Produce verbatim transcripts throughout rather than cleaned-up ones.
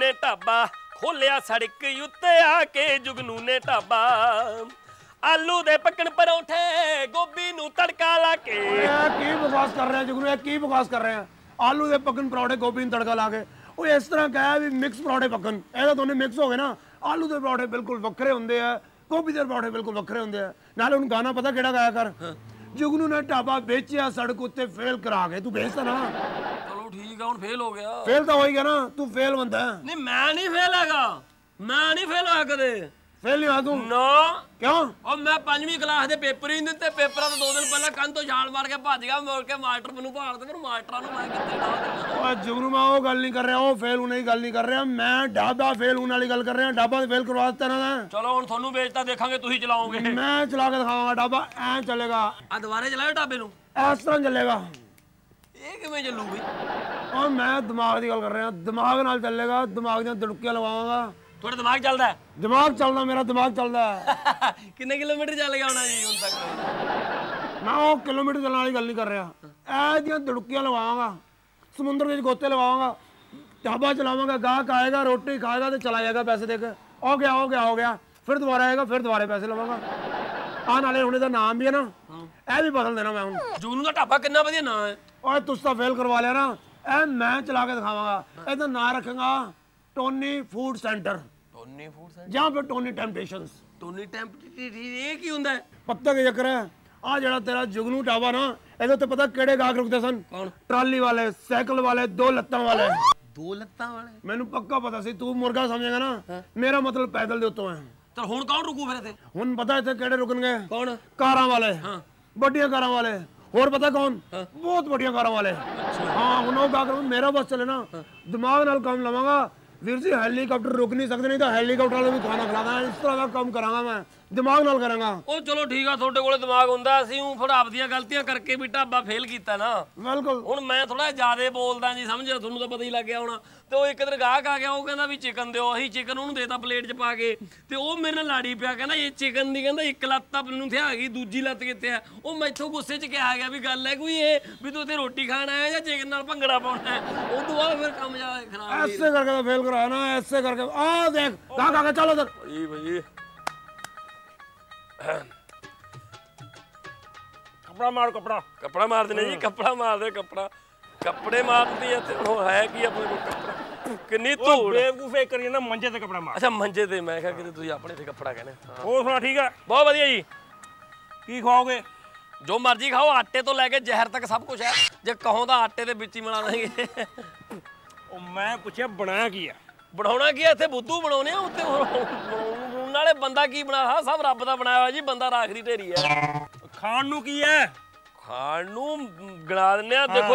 ने ढाबा खोलिया सड़क उत्ते आके जुगनू ने ढाबा आलू दे पकन परौंठे गोभी नू तड़का ला के की बकवास कर रहे हैं जुगनू की बकवास कर रहे हैं आलू दे पकन परौंठे गोभी नू तड़का ला के ਉਹ ਇਸ ਤਰ੍ਹਾਂ ਕਹੇ ਵੀ ਮਿਕਸ ਪਰੌਂਠੇ ਪੱਕਣ ਇਹਦਾ ਦੋਨੇ ਮਿਕਸ ਹੋ ਗਏ ਨਾ ਆਲੂ ਦੇ ਪਰੌਂਠੇ ਬਿਲਕੁਲ ਵੱਖਰੇ ਹੁੰਦੇ ਆ ਗੋਭੀ ਦੇ ਪਰੌਂਠੇ ਬਿਲਕੁਲ ਵੱਖਰੇ ਹੁੰਦੇ ਆ ਨਾਲੇ ਉਹਨੂੰ ਗਾਣਾ ਪਤਾ ਕਿਹੜਾ ਗਾਇਆ ਕਰ जुगनू ने ढाबा बेचिया सड़क उत्ते फेल करा के तू बेचता ना चलो ठीक है हुण फेल हो गया फेल तो हो ही गया ना तू फेल बंदा है नहीं मैं नहीं फेल हैगा मैं नहीं फेल होया कदे फेल नहीं हुआ तू ना क्यों और मैं पांचवी क्लास दे पेपर ही नहीं दिते पेपरां तो दो दिन पहले कंन तो छाल मार के भज गया मोड़ के मास्टर मैनू भालदे फिर मास्टरां नू मैं कित्थे डाल ओए जुगनू मैं वो गल नहीं कर रहा वो फेल होने की गल नहीं कर रहा मैं ढाबा फेल होने वाली गल कर रहा ढाबा फेल करवा दिता ना चलो हुण थानू बेचता देखांगे तुसीं चलाओगे मैं चला के दिखाऊंगा ढाबा ऐ चलेगा आ दोबारे चलाओ ढाबे नू इस तरह चलेगा ये किवें चलू बई और मैं दिमाग की गल कर रहा दिमाग नाल चलेगा दिमाग दी दुड़कियां लगावांगा थोड़ा दिमाग चलता है दिमाग चलना मेरा दिमाग चलता है कितने किलोमीटर चल गया होना जी हुण तक मैं वो किलोमीटर चलने वाली गल नहीं कर रहा ऐ दुड़कियां लगावांगा समुद्र के गोते लगावांगा ढाबा चलावांगा गाहक आएगा रोटी खाएगा तो चला जाएगा पैसे देकर हो गया हो गया हो गया फिर दोबारा आएगा फिर दोबारा पैसे लवांगा आ नाले हुण इहदा नाम भी है ना ऐ भी बदल देना मैं हुण जुगनू दा ढाबा कितना वधिया नाम है ओए तुस तां फेल करवा लिया ना ऐ मैं चला के दिखावांगा इहदा नाम रखांगा Tony food centre Tony food centre जहां पे टोनी टेम्पटेशंस टोनी टेम्पटेशन ये की हुंदा है पत्ता के चक्कर है आ जेड़ा तेरा जुगनू ढाबा ना ਇਹਦੇ ਉੱਤੇ ਪਤਾ ਕਿਹੜੇ ਗਾਹਕ ਰੁਕਦੇ ਸਨ ਕੌਣ ਟਰਾਲੀ ਵਾਲੇ ਸਾਈਕਲ ਵਾਲੇ ਦੋ ਲੱਤਾਂ ਵਾਲੇ ਦੋ ਲੱਤਾਂ ਵਾਲੇ ਮੈਨੂੰ ਪੱਕਾ ਪਤਾ ਸੀ ਤੂੰ ਮੁਰਗਾ ਸਮਝੇਗਾ ਨਾ ਮੇਰਾ ਮਤਲਬ ਪੈਦਲ ਦੇ ਉੱਤੋਂ ਹੈ ਤਾਂ ਹੁਣ ਕੌਣ ਰੁਕੂ ਫਿਰ ਇੱਥੇ ਹੁਣ ਪਤਾ ਇੱਥੇ ਕਿਹੜੇ ਰੁਕਣਗੇ ਕੌਣ ਕਾਰਾਂ ਵਾਲੇ ਹਾਂ ਵੱਡੀਆਂ ਕਾਰਾਂ ਵਾਲੇ ਹੋਰ ਪਤਾ ਕੌਣ ਬਹੁਤ ਵੱਡੀਆਂ ਕਾਰਾਂ ਵਾਲੇ ਹਾਂ ਹੁਣ ਉਹ ਗਾਹਕ ਮੇਰਾ ਬਸ ਚੱਲੇ ਨਾ ਦਿਮਾਗ ਨਾਲ ਕੰਮ ਲਵਾਂਗਾ ਵੀਰ ਜੀ ਹੈਲੀਕਾਪਟਰ ਰੁਕ ਨਹੀਂ ਸਕਦੇ ਨਹੀਂ ਤਾਂ ਹੈਲੀਕਾਪਟਰ ਵਾਲੇ ਵੀ ਖਾਣਾ ਖਿਲਾਦਾ ਇਸ ਤਰ੍ਹਾਂ ਦਾ ਕੰਮ ਕਰਾਂਗਾ ਮੈਂ ਦਿਮਾਗ ਨਾਲ ਕਰਾਂਗਾ ਉਹ ਚਲੋ ਠੀਕ ਆ ਤੁਹਾਡੇ ਕੋਲੇ ਦਿਮਾਗ ਹੁੰਦਾ ਅਸੀਂ ਉਹ ਫਿਰ ਆਪਦੀਆਂ ਗਲਤੀਆਂ ਕਰਕੇ ਵੀ ਢਾਬਾ ਫੇਲ ਕੀਤਾ ਨਾ ਬਿਲਕੁਲ ਹੁਣ ਮੈਂ ਥੋੜਾ ਜ਼ਿਆਦਾ ਬੋਲਦਾ ਜੀ ਸਮਝਿਆ ਤੁਹਾਨੂੰ ਤਾਂ ਪਤਾ ਹੀ ਲੱਗ ਗਿਆ ਹੋਣਾ ਤੇ ਉਹ ਇੱਕ ਦਿਨ ਗਾਹਕ ਆ ਗਿਆ ਉਹ ਕਹਿੰਦਾ ਵੀ ਚਿਕਨ ਦਿਓ ਅਸੀਂ ਚਿਕਨ ਉਹਨੂੰ ਦੇਤਾ ਪਲੇਟ 'ਚ ਪਾ ਕੇ ਤੇ ਉਹ ਮੇਰੇ ਨਾਲ ਲਾੜੀ ਪਿਆ ਕਹਿੰਦਾ ਇਹ ਚਿਕਨ ਦੀ ਕਹਿੰਦਾ ਇੱਕ ਲੱਤ ਤਾਂ ਮੈਨੂੰ ਇੱਥੇ ਆ ਗਈ ਦੂਜੀ ਲੱਤ ਕਿੱਥੇ ਆ ਉਹ ਮੈਥੋਂ ਗੁੱਸੇ 'ਚ ਕਿਹਾ ਗਿਆ ਵੀ ਗੱਲ ਹੈ ਕੋਈ ਇਹ ਵੀ ਤੂੰ ਇੱਥੇ ਰੋਟੀ ਖਾਣ ਆਇਆ ਜਾਂ ਚਿਕਨ ਨਾਲ ਭੰਗੜਾ ਪਾਉਣਾ ਹੈ ਉਹ ਤੋਂ ਬਾਅਦ ਫਿਰ ਕੰਮ ਜਾ ਖਰਾਬ ਐਸੇ ਕਰਕੇ ਤਾਂ ਫੇਲ ਕਰਾਇਆ ਨਾ ਐਸੇ ਕਰਕੇ ਆ ਦੇਖ ਗਾਹਕ ਆ ਕੇ ਚਲੋ ਉਧਰ ਜੀ ਭਾਈ कपड़ा मार कपड़ा कपड़ा मार देने जी कपड़ा मार दे कपड़ा कपड़े मारती है तो है कि अपने को कपड़ा किन्नी धूड़ बेवकूफ एक करिए ना मंजे ते कपड़ा मार अच्छा मंजे ते मैं कहा कि तुसी अपने ते कपड़ा कहने और सुना ठीक है बहुत बढ़िया जी की खाओगे जो मर्जी खाओ आटे तो लेके जहर तक सब कुछ है जे कहो तो आटे दे विच ही बना देंगे ओ मैं पूछया बनाया की है बनाउणा की है इत्थे बुद्धू बनाउने आ उत्ते नाले बंदा की बनाया सब रब दा बनाया होया जी बंदा राखरी ढेरी है खाण नू की है खाण नू गिना दिंदे आ देखो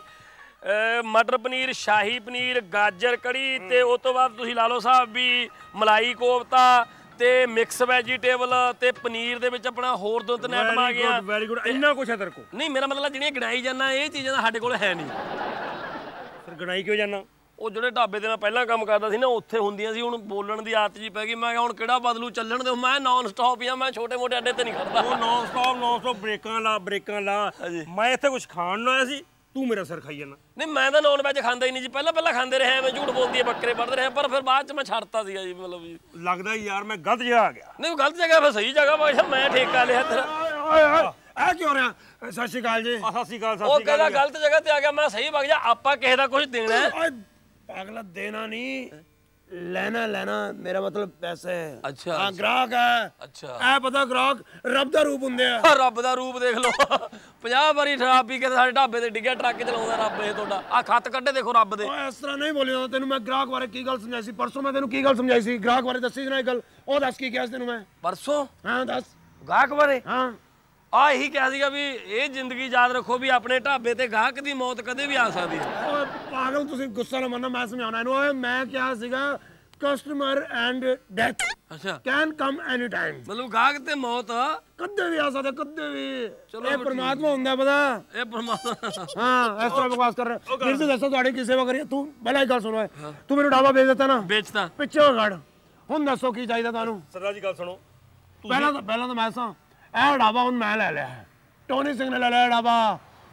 जी मटर पनीर शाही पनीर गाजर कड़ी ते उस तो बाद तुसीं ला लो साहब भी मलाई कोफ्ता ते मिक्स वैजीटेबल ते पनीर दे विच अपना होर दो तीन आइटम आ गया वेरी गुड इन्ना कुछ है तेरे को नहीं मेरा मतलब जिहड़ियां गिनाई जाना ये चीज़ां साडे कोल है नहीं फिर गिनाई क्यों जाना ਉਹ ਜਿਹੜੇ ਢਾਬੇ ਦੇ ਨਾਲ ਪਹਿਲਾਂ ਕੰਮ ਕਰਦਾ ਸੀ ਨਾ ਉੱਥੇ ਹੁੰਦੀਆਂ ਸੀ ਹੁਣ ਬੋਲਣ ਦੀ ਆਦਤ ਜੀ ਪੈ ਗਈ ਮੈਂ ਕਿਹਾ ਹੁਣ ਕਿਹੜਾ ਬਦਲੂ ਚੱਲਣ ਦੇ ਮੈਂ ਨਾਨ ਸਟਾਪ ਆ ਮੈਂ ਛੋਟੇ ਮੋਟੇ ਅੱਡੇ ਤੇ ਨਹੀਂ ਖੜਦਾ ਉਹ ਨਾਨ ਸਟਾਪ ਨਾਨ ਸਟਾਪ ਬ੍ਰੇਕਾਂ ਲਾ ਬ੍ਰੇਕਾਂ ਲਾ ਮੈਂ ਇੱਥੇ ਕੁਝ ਖਾਣ ਨੂੰ ਆਇਆ ਸੀ ਤੂੰ ਮੇਰਾ ਸਿਰ ਖਾਈ ਜਾਣਾ ਨਹੀਂ ਮੈਂ ਤਾਂ ਨਾਨ ਵੈਜ ਖਾਂਦਾ ਹੀ ਨਹੀਂ ਜੀ ਪਹਿਲਾਂ ਪਹਿਲਾਂ ਖਾਂਦੇ ਰਹੇ ਮੈਂ ਝੂਠ ਬੋਲਦੀ ਹੈ ਬੱਕਰੇ ਵੱਢਦੇ ਰਹੇ ਪਰ ਫਿਰ ਬਾਅਦ ਚ ਮੈਂ ਛੱਡਤਾ ਸੀਗਾ ਜੀ ਮਤਲਬ ਜੀ ਲੱਗਦਾ ਯਾਰ ਮੈਂ ਗਲਤ ਜਗ੍ਹਾ ਆ ਗਿਆ ਨਹੀਂ ਗਲਤ ਜਗ੍ਹਾ ਫਿਰ ਸਹੀ ਜਗ੍ਹਾ ਮੈਂ ਮੈਂ ਠੇਕਾ ਲਿਆ ਤੇਰਾ ਓਏ ਓਏ ਆ ਕਿਉਂ ਰਿਹਾ ਸਤਿ ਸ਼੍ਰੀ ਅਕਾਲ ਜੀ ਸਤਿ ਸ਼੍ਰੀ ਅਕਾਲ ਸਤਿ ਉਹ ਸ਼੍ਰੀ ਅਕਾਲ ਕਹਿੰਦਾ ਗਲਤ ਜਗ੍ਹਾ ਤੇ ਆ ਗਿਆ ਮੈਂ ਸਹੀ ਵਗ ਜਾ ਆਪਾਂ ਕਿਸੇ ਦਾ ਕੁਝ ਦੇਣਾ ਹੈ ਓਏ पागला देना नहीं लेना लेना मेरा मतलब पैसे अच्छा हाँ ग्राहक है अच्छा ऐ पता ग्राहक रब दा रूप हुंदे आ ਰੱਬ ਦਾ ਰੂਪ ਦੇਖ ਲਓ ਪੰਜਾਹ ਵਾਰੀ ਸ਼ਰਾਬ ਪੀ ਕੇ ਸਾਡੇ ਢਾਬੇ ਤੇ ਡਿੱਗਿਆ ਟਰੱਕ ਚਲਾਉਂਦਾ ਰੱਬ ਇਹ ਤੁਹਾਡਾ ਆ ਖੱਤ ਕੱਢੇ ਦੇਖੋ ਰੱਬ ਦੇ ਓਏ ਇਸ ਤਰ੍ਹਾਂ ਨਹੀਂ ਬੋਲਿਆ ਤੈਨੂੰ ਮੈਂ ਗ੍ਰਾਹਕ ਬਾਰੇ ਕੀ ਗੱਲ ਸਮਝਾਈ ਸੀ ਪਰਸੋਂ ਮੈਂ ਤੈਨੂੰ ਕੀ ਗੱਲ ਸਮਝਾਈ ਸੀ ਗ੍ਰਾਹਕ ਬਾਰੇ ਦੱਸੀ ਸੀ ਨਾ ਇਹ ਗੱਲ ਉਹ ਦੱਸ ਕੀ ਕਿਹਾ ਸੀ ਤੈਨੂੰ ਮੈਂ ਪਰਸੋਂ ਹਾਂ ਦੱਸ ਗਾਹਕ ਬਾਰੇ ਹਾਂ ਆ ਇਹੀ ਕਿਹਾ ਸੀਗਾ ਵੀ ਇਹ ਜ਼ਿੰਦਗੀ ਯਾਦ ਰੱਖੋ ਵੀ ਆਪਣੇ ਢਾਬੇ ਤੇ ਗਾਹਕ ਦੀ ਮੌਤ ਕਦੇ ਵੀ ਆ ਸਕਦੀ ਹੈ ਓਏ ਪਾਗਲ ਤੁਸੀਂ ਗੁੱਸਾ ਨਾ ਮੰਨੋ ਮੈਂ ਸਮਝਾਉਣਾ ਇਹਨੂੰ ਓਏ ਮੈਂ ਕਿਹਾ ਸੀਗਾ ਕਸਟਮਰ ਐਂਡ ਡੈਥ ਅੱਛਾ ਕੈਨ ਕਮ ਐਨੀ ਟਾਈਮ ਮਤਲਬ ਗਾਹਕ ਤੇ ਮੌਤ ਕਦੇ ਵੀ ਆ ਸਕਦਾ ਕਦੇ ਵੀ ਚਲੋ ਇਹ ਪਰਮਾਤਮਾ ਹੁੰਦਾ ਪਤਾ ਇਹ ਪਰਮਾਤਮਾ ਹਾਂ ਇਸ ਤਰ੍ਹਾਂ ਬਕਵਾਸ ਕਰ ਰਿਹਾ ਵੀਰ ਜੀ ਦੱਸੋ ਤੁਹਾਡੀ ਕੀ ਸੇਵਾ ਕਰੀਏ ਤੂੰ ਪਹਿਲਾਂ ਇੱਕ ਗੱਲ ਸੁਣੋ ਓਏ ਤੂੰ ਮੈਨੂੰ ਢਾਬਾ ਵੇਚ ਦਿੱਤਾ ਨਾ ਵੇਚਤਾ ਪਿੱਛੇ ਖੜ ਹੁਣ ਦੱਸੋ ਕੀ ਚਾਹੀਦਾ ਤੁਹਾਨੂੰ ਸਰਦਾਰ ਜੀ ਗੱਲ ਸੁਣੋ ਪਹਿਲਾਂ ਤਾਂ ਪਹਿਲਾਂ ਤਾਂ ਮੈਂ ਸਾਂ ਇਹ ਢਾਬਾ ਹੁਣ ਮੈਂ ਲੈ ਲਿਆ ਹੈ ਟੋਨੀ ਸਿੰਘ ਨੇ ਲੈ ਲਿਆ ਢਾਬਾ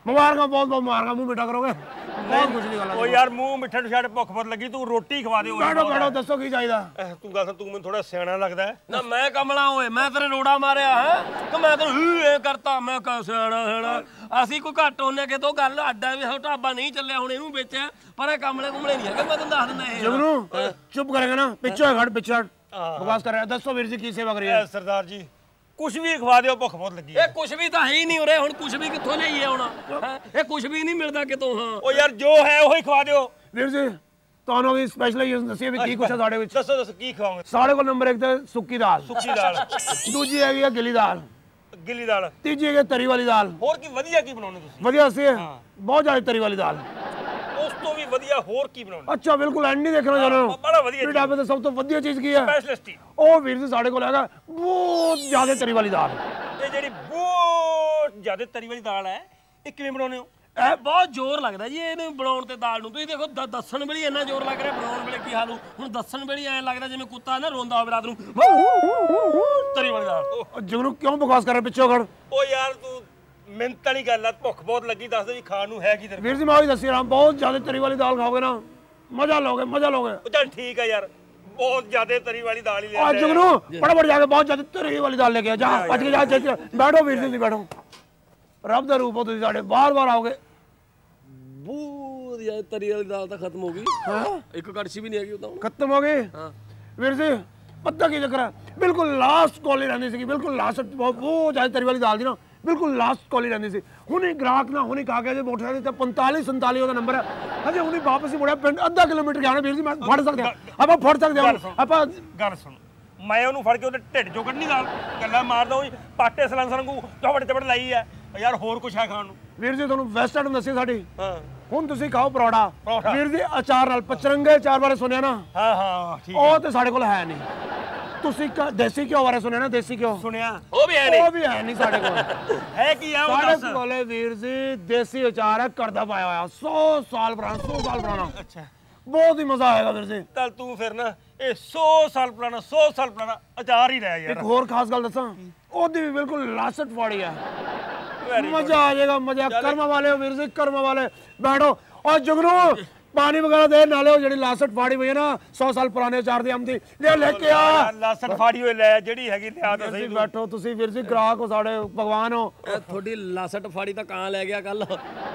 ਮੁਬਾਰਕਾਂ ਬਹੁਤ ਬਹੁਤ ਮੁਬਾਰਕਾਂ ਮੂੰਹ ਮਿੱਠਾ ਕਰੋਗੇ ਬਹੁਤ ਖੁਸ਼ੀ ਦੀ ਗੱਲ ਹੈ ਓ ਯਾਰ ਮੂੰਹ ਮਿੱਠੇ ਨੂੰ ਛੱਡ ਭੁੱਖ ਬਹੁਤ ਲੱਗੀ ਤੂੰ ਰੋਟੀ ਖਵਾ ਦੇ ਬੈਠੋ ਬੈਠੋ ਦੱਸੋ ਕੀ ਚਾਹੀਦਾ ਤੂੰ ਗੱਲ ਤੂੰ ਮੈਨੂੰ ਥੋੜਾ ਸਿਆਣਾ ਲੱਗਦਾ ਹੈ ਨਾ ਮੈਂ ਕਮਲਾ ਓਏ ਮੈਂ ਤੇਰੇ ਰੋੜਾ ਮਾਰਿਆ ਹੈ ਕਿ ਮੈਂ ਤੈਨੂੰ ਇਹ ਕਰਤਾ ਮੈਂ ਕਹ ਸਿਆਣਾ ਸਿਆਣਾ ਅਸੀਂ ਕੋਈ ਘੱਟ ਹੁੰਨੇ ਕਿ ਤੋਂ ਗੱਲ ਅੱਡਾ ਵੀ ਢਾਬਾ ਨਹੀਂ ਚੱਲਿਆ ਹੁਣ ਇਹਨੂੰ ਵੇਚਿਆ ਪਰ ਇਹ ਕਮਲੇ ਕੁਮਲੇ ਨਹੀਂ ਹੈਗੇ ਮੈਂ ਤੈਨੂੰ ਦੱਸ ਦਿੰਦਾ ਇਹ ਜਗਨੂ ਚੁੱਪ ਕਰੇਗਾ ਨਾ ਪਿੱਛੇ ਖੜ ਪਿੱਛੇ ਬਕਵਾਸ ਕਰ ਰਿਹਾ ਦੱਸੋ ਵੀਰ ਜੀ ਕੀ ਸੇਵਾ ਕਰੀ ਹੈ ਸਰਦਾਰ ਜੀ ਕੁਛ ਵੀ ਖਵਾ ਦਿਓ ਭੁੱਖ ਬਹੁਤ ਲੱਗੀ ਇਹ ਕੁਛ ਵੀ ਤਾਂ ਹੈ ਹੀ ਨਹੀਂ ਉਰੇ ਹੁਣ ਕੁਛ ਵੀ ਕਿੱਥੋਂ ਲਈਏ ਹੁਣ ਇਹ ਕੁਛ ਵੀ ਨਹੀਂ ਮਿਲਦਾ ਕਿਤੋਂ ਹਾਂ ਓ ਯਾਰ ਜੋ ਹੈ ਉਹੀ ਖਵਾ ਦਿਓ ਵੀਰ ਜੀ ਤੁਹਾਨੂੰ ਵੀ ਸਪੈਸ਼ਲ ਦੱਸਿਆ ਵੀ ਕੀ ਕੁਛ ਹੈ ਸਾਡੇ ਵਿੱਚ ਦੱਸੋ ਦੱਸੋ ਕੀ ਖਵਾਓਗੇ ਸਾਡੇ ਕੋਲ ਨੰਬਰ ਇੱਕ ਤੇ ਸੁੱਕੀ ਦਾਲ ਸੁੱਕੀ ਦਾਲ ਦੂਜੀ ਹੈਗੀ ਹੈ ਗਿੱਲੀ ਦਾਲ ਗਿੱਲੀ ਦਾਲ ਤੀਜੀ ਹੈਗੀ ਤਰੀ ਵਾਲੀ ਦਾਲ ਹੋਰ ਕੀ ਵਧੀਆ ਕੀ ਬਣਾਉਣੇ ਤੁਸੀਂ ਵਧੀਆ ਸੀ ਬਹੁਤ ਜ਼ਿਆਦਾ ਤਰੀ ਵਾਲੀ ਦਾਲ ਉਸ ਤੋਂ ਵੀ ਵਧੀਆ ਹੋਰ ਕੀ ਬਣਾਉਣੇ ਅੱਛਾ ਬਿਲਕੁਲ ਐਂਡ ਨਹੀਂ ਦੇਖਣਾ ਚਾਹੁੰਦਾ ਬੜਾ ਵਧੀਆ ਇਹ ਢਾਬੇ ਤੇ ਸਭ ਤੋਂ ਵਧੀਆ ਚੀਜ਼ ਕੀ ਹੈ ਸਪੈਸ਼ਲਿਸਟ ਹੀ ਉਹ ਵੀਰ ਜੀ ਸਾਡੇ ਕੋਲ ਹੈਗਾ ਬਹੁਤ ਜ਼ਿਆਦਾ ਤਰੀ ਵਾਲੀ ਦਾਲ ਇਹ ਜਿਹੜੀ ਬਹੁਤ ਜ਼ਿਆਦਾ ਤਰੀ ਵਾਲੀ ਦਾਲ ਹੈ ਇਹ ਕਿਵੇਂ ਬਣਾਉਣੇ ਹੋ ਇਹ ਬਹੁਤ ਜ਼ੋਰ ਲੱਗਦਾ ਜੀ ਇਹਨੂੰ ਬਣਾਉਣ ਤੇ ਦਾਲ ਨੂੰ ਤੁਸੀਂ ਦੇਖੋ ਦੱਸਣ ਵੇਲੇ ਇੰਨਾ ਜ਼ੋਰ ਲੱਗ ਰਿਹਾ ਬਣਾਉਣ ਵੇਲੇ ਕੀ ਹਾਲ ਹੋ ਹੁਣ ਦੱਸਣ ਵੇਲੇ ਐਂ ਲੱਗਦਾ ਜਿਵੇਂ ਕੁੱਤਾ ਨਾ ਰੋਂਦਾ ਹੋਵੇ ਰਾਤ ਨੂੰ ਤਰੀ ਵਾਲੀ ਦਾਲ ਜਗਨੂ ਕਿਉਂ ਬਕਵਾਸ ਕਰ ਰਿਹਾ ਪਿੱਛੋਂ ਖੜ ਓ ਯਾਰ ਤੂੰ ਮਿੰਟ ਵਾਲੀ ਗੱਲ ਆ ਭੁੱਖ ਬਹੁਤ ਲੱਗੀ ਦੱਸ ਦੇ ਵੀ ਖਾਣ ਨੂੰ ਹੈ ਕੀ ਤੇਰੇ ਵੀਰ ਜੀ ਮੈਂ ਉਹੀ ਦੱਸੀ ਰਿਹਾ ਬਹੁਤ ਜ਼ਿਆਦਾ ਤਰੀ ਵਾਲੀ ਦਾਲ ਖਾਓਗੇ ਨਾ ਮਜ਼ਾ ਲਓਗੇ ਮਜ਼ਾ ਲਓਗੇ ਉਹ ਚੱਲ ਠੀਕ ਹੈ ਯਾਰ ਬਹੁਤ ਜ਼ਿਆਦਾ ਤਰੀ ਵਾਲੀ ਦਾਲ ਹੀ ਲੈ ਆ ਜਗਨੂ ਫਟਾਫਟ ਜਾ ਕੇ ਬਹੁਤ ਜ਼ਿਆਦਾ ਤਰੀ ਵਾਲੀ ਦਾਲ ਲੈ ਕੇ ਆ ਜਾ ਭੱਜ ਕੇ ਜਾ ਜਾ ਬੈਠੋ ਵੀਰ ਜੀ ਬੈਠੋ ਰੱਬ ਦਾ ਰੂਪ ਹੋ ਤੁਸੀਂ ਸਾਡੇ ਬਾਰ ਬਾਰ ਆਓਗੇ ਬਹੁਤ ਜ਼ਿਆਦਾ ਤਰੀ ਵਾਲੀ ਦਾਲ ਤਾਂ ਖਤਮ ਹੋ ਗਈ ਹਾਂ ਇੱਕ ਕੜਛੀ ਵੀ ਨਹੀਂ ਹੈਗੀ ਉਦਾਂ ਖਤਮ ਹੋ ਗਏ ਹਾਂ ਵੀਰ ਜੀ ਪਤਾ ਕੀ ਚੱਕਰ ਹੈ ਬਿਲਕੁਲ ਲਾਸਟ ਕਾਲੀ ਰਹਿੰਦੀ ਸੀ ਬਿਲਕੁਲ ਲਾਸਟ ਬਹੁਤ ਜ਼ਿਆਦਾ ਤਰੀ ਵਾਲੀ ਦਾਲ ਦੀ ਨਾ ਬਿਲਕੁਲ ਲਾਸਟ ਕਾਲੀ ਰਹਿੰਦੀ ਸੀ ਹੁਣੇ ਗ੍ਰਾਹਕ ਨਾ ਹੁਣੇ ਕਾ ਕੇ ਜੇ ਮੋਟਰਸਾਈਕਲ ਤੇ ਪੰਤਾਲੀ ਸੰਤਾਲੀ ਉਹਦਾ ਨੰਬਰ ਹੈ ਹਜੇ ਹੁਣੇ ਵਾਪਸ ਹੀ ਮੁੜਿਆ ਪਿੰਡ ਅੱਧਾ ਕਿਲੋਮੀਟਰ ਗਿਆ ਨਾ ਵੀਰ ਜੀ ਮੈਂ ਫੜ ਸਕਦੇ ਆਪਾਂ ਫੜ ਸਕਦੇ ਹਾਂ ਆਪਾਂ ਗੱਲ ਸੁਣ ਮੈਂ ਉਹਨੂੰ ਫੜ ਕੇ ਉਹਦੇ ਢਿੱਡ ਚੋਂ ਕੱਢਣੀ ਦਾਲ ਗੱਲਾਂ ਮਾਰਦਾ ਉਹ ਪਾਟੇ ਸਲੰਸਰ ਨੂੰ ਚਵੜ ਚਵੜ ਲਾਈ ਆ ਯਾਰ ਹੋਰ ਕੁਛ ਹੈ ਖਾਣ ਨੂੰ ਵੀਰ ਜੀ ਤੁਹਾਨੂੰ ਵੈਸਟ ਐਂਡ ਦੱਸੀ ਸਾਡੀ ਹਾਂ ਹੁਣ ਤੁਸੀਂ ਖਾਓ ਪਰੌੜਾ ਵੀਰ ਜੀ ਅਚਾਰ ਨਾਲ ਪਚਰੰਗੇ ਅਚਾਰ ਬਾਰੇ ਸੁਣਿਆ ਨਾ ਹਾਂ ਹਾਂ ਠੀਕ ਉਹ ਤੇ ਸਾਡੇ ਕੋਲ ਹੈ ਨਹੀਂ ਤੁਸੀਂ ਦੇਸੀ ਘਿਓ ਬਾਰੇ ਸੁਣਿਆ ਨਾ ਦੇਸੀ ਘਿਓ ਸੁਣਿਆ ਉਹ ਵੀ ਹੈ ਨਹੀਂ ਉਹ ਵੀ ਹੈ ਨਹੀਂ ਸਾਡੇ ਕੋਲ ਹੈ ਕੀ ਆ ਉਹ ਸਾਡੇ ਕੋਲ ਵੀਰ ਜੀ ਦੇਸੀ ਅਚਾਰ ਹੈ ਕਰਦਾ ਪਾਇਆ ਹੋਇਆ ਸੌ ਸਾਲ ਪੁਰਾਣਾ ਸੌ ਸਾਲ ਪੁਰਾਣਾ ਅੱਛਾ ਬਹੁਤ ਹੀ ਮਜ਼ਾ ਆਏਗਾ ਵੀਰ ਜੀ ਚੱਲ ਤੂੰ ਫਿਰ ਨਾ ਇਹ ਸੌ ਸਾਲ ਪੁਰਾਣਾ ਸੌ ਸਾਲ ਪੁਰਾਣਾ ਅਚਾਰ ਹੀ ਰਹਿ ਯਾਰ ਇੱਕ ਹੋਰ ਖਾਸ ਗੱਲ ਦੱਸਾਂ ਉਹਦੀ ਵੀ ਬਿਲਕੁਲ ਲਾਸਟ ਫਾੜੀ ਹੈ ਮਜ਼ਾ ਆ ਜਾਏਗਾ ਮਜ਼ਾ ਕਰਮ ਵਾਲੇ ਹੋ ਵੀਰ ਜੀ ਕਰਮ ਵਾਲੇ ਬੈਠੋ ਔਰ ਜਗਨੂ ਪਾਣੀ ਵਗੈਰਾ ਦੇ ਨਾਲੇ ਉਹ ਜਿਹੜੀ ਲਾਸਟ ਫਾੜੀ ਹੋਈ ਹੈ ਨਾ ਸੌ ਸਾਲ ਪੁਰਾਣੇ ਅਚਾਰ ਦੀ ਆਮਦੀ ਲੈ ਲੈ ਕੇ ਆ ਲਾਸਟ ਫਾੜੀ ਹੋਈ ਲੈ ਜਿਹੜੀ ਹੈਗੀ ਲਿਆ ਤਾਂ ਸਹੀ ਬੈਠੋ ਤੁਸੀਂ ਵੀਰ ਜੀ ਗ੍ਰਾਹਕ ਹੋ ਸਾਡੇ ਭਗਵਾਨ ਹੋ ਤੁਹਾਡੀ ਲਾਸਟ ਫਾੜੀ ਤਾਂ ਕਾਂ ਲੈ ਗਿਆ ਕੱਲ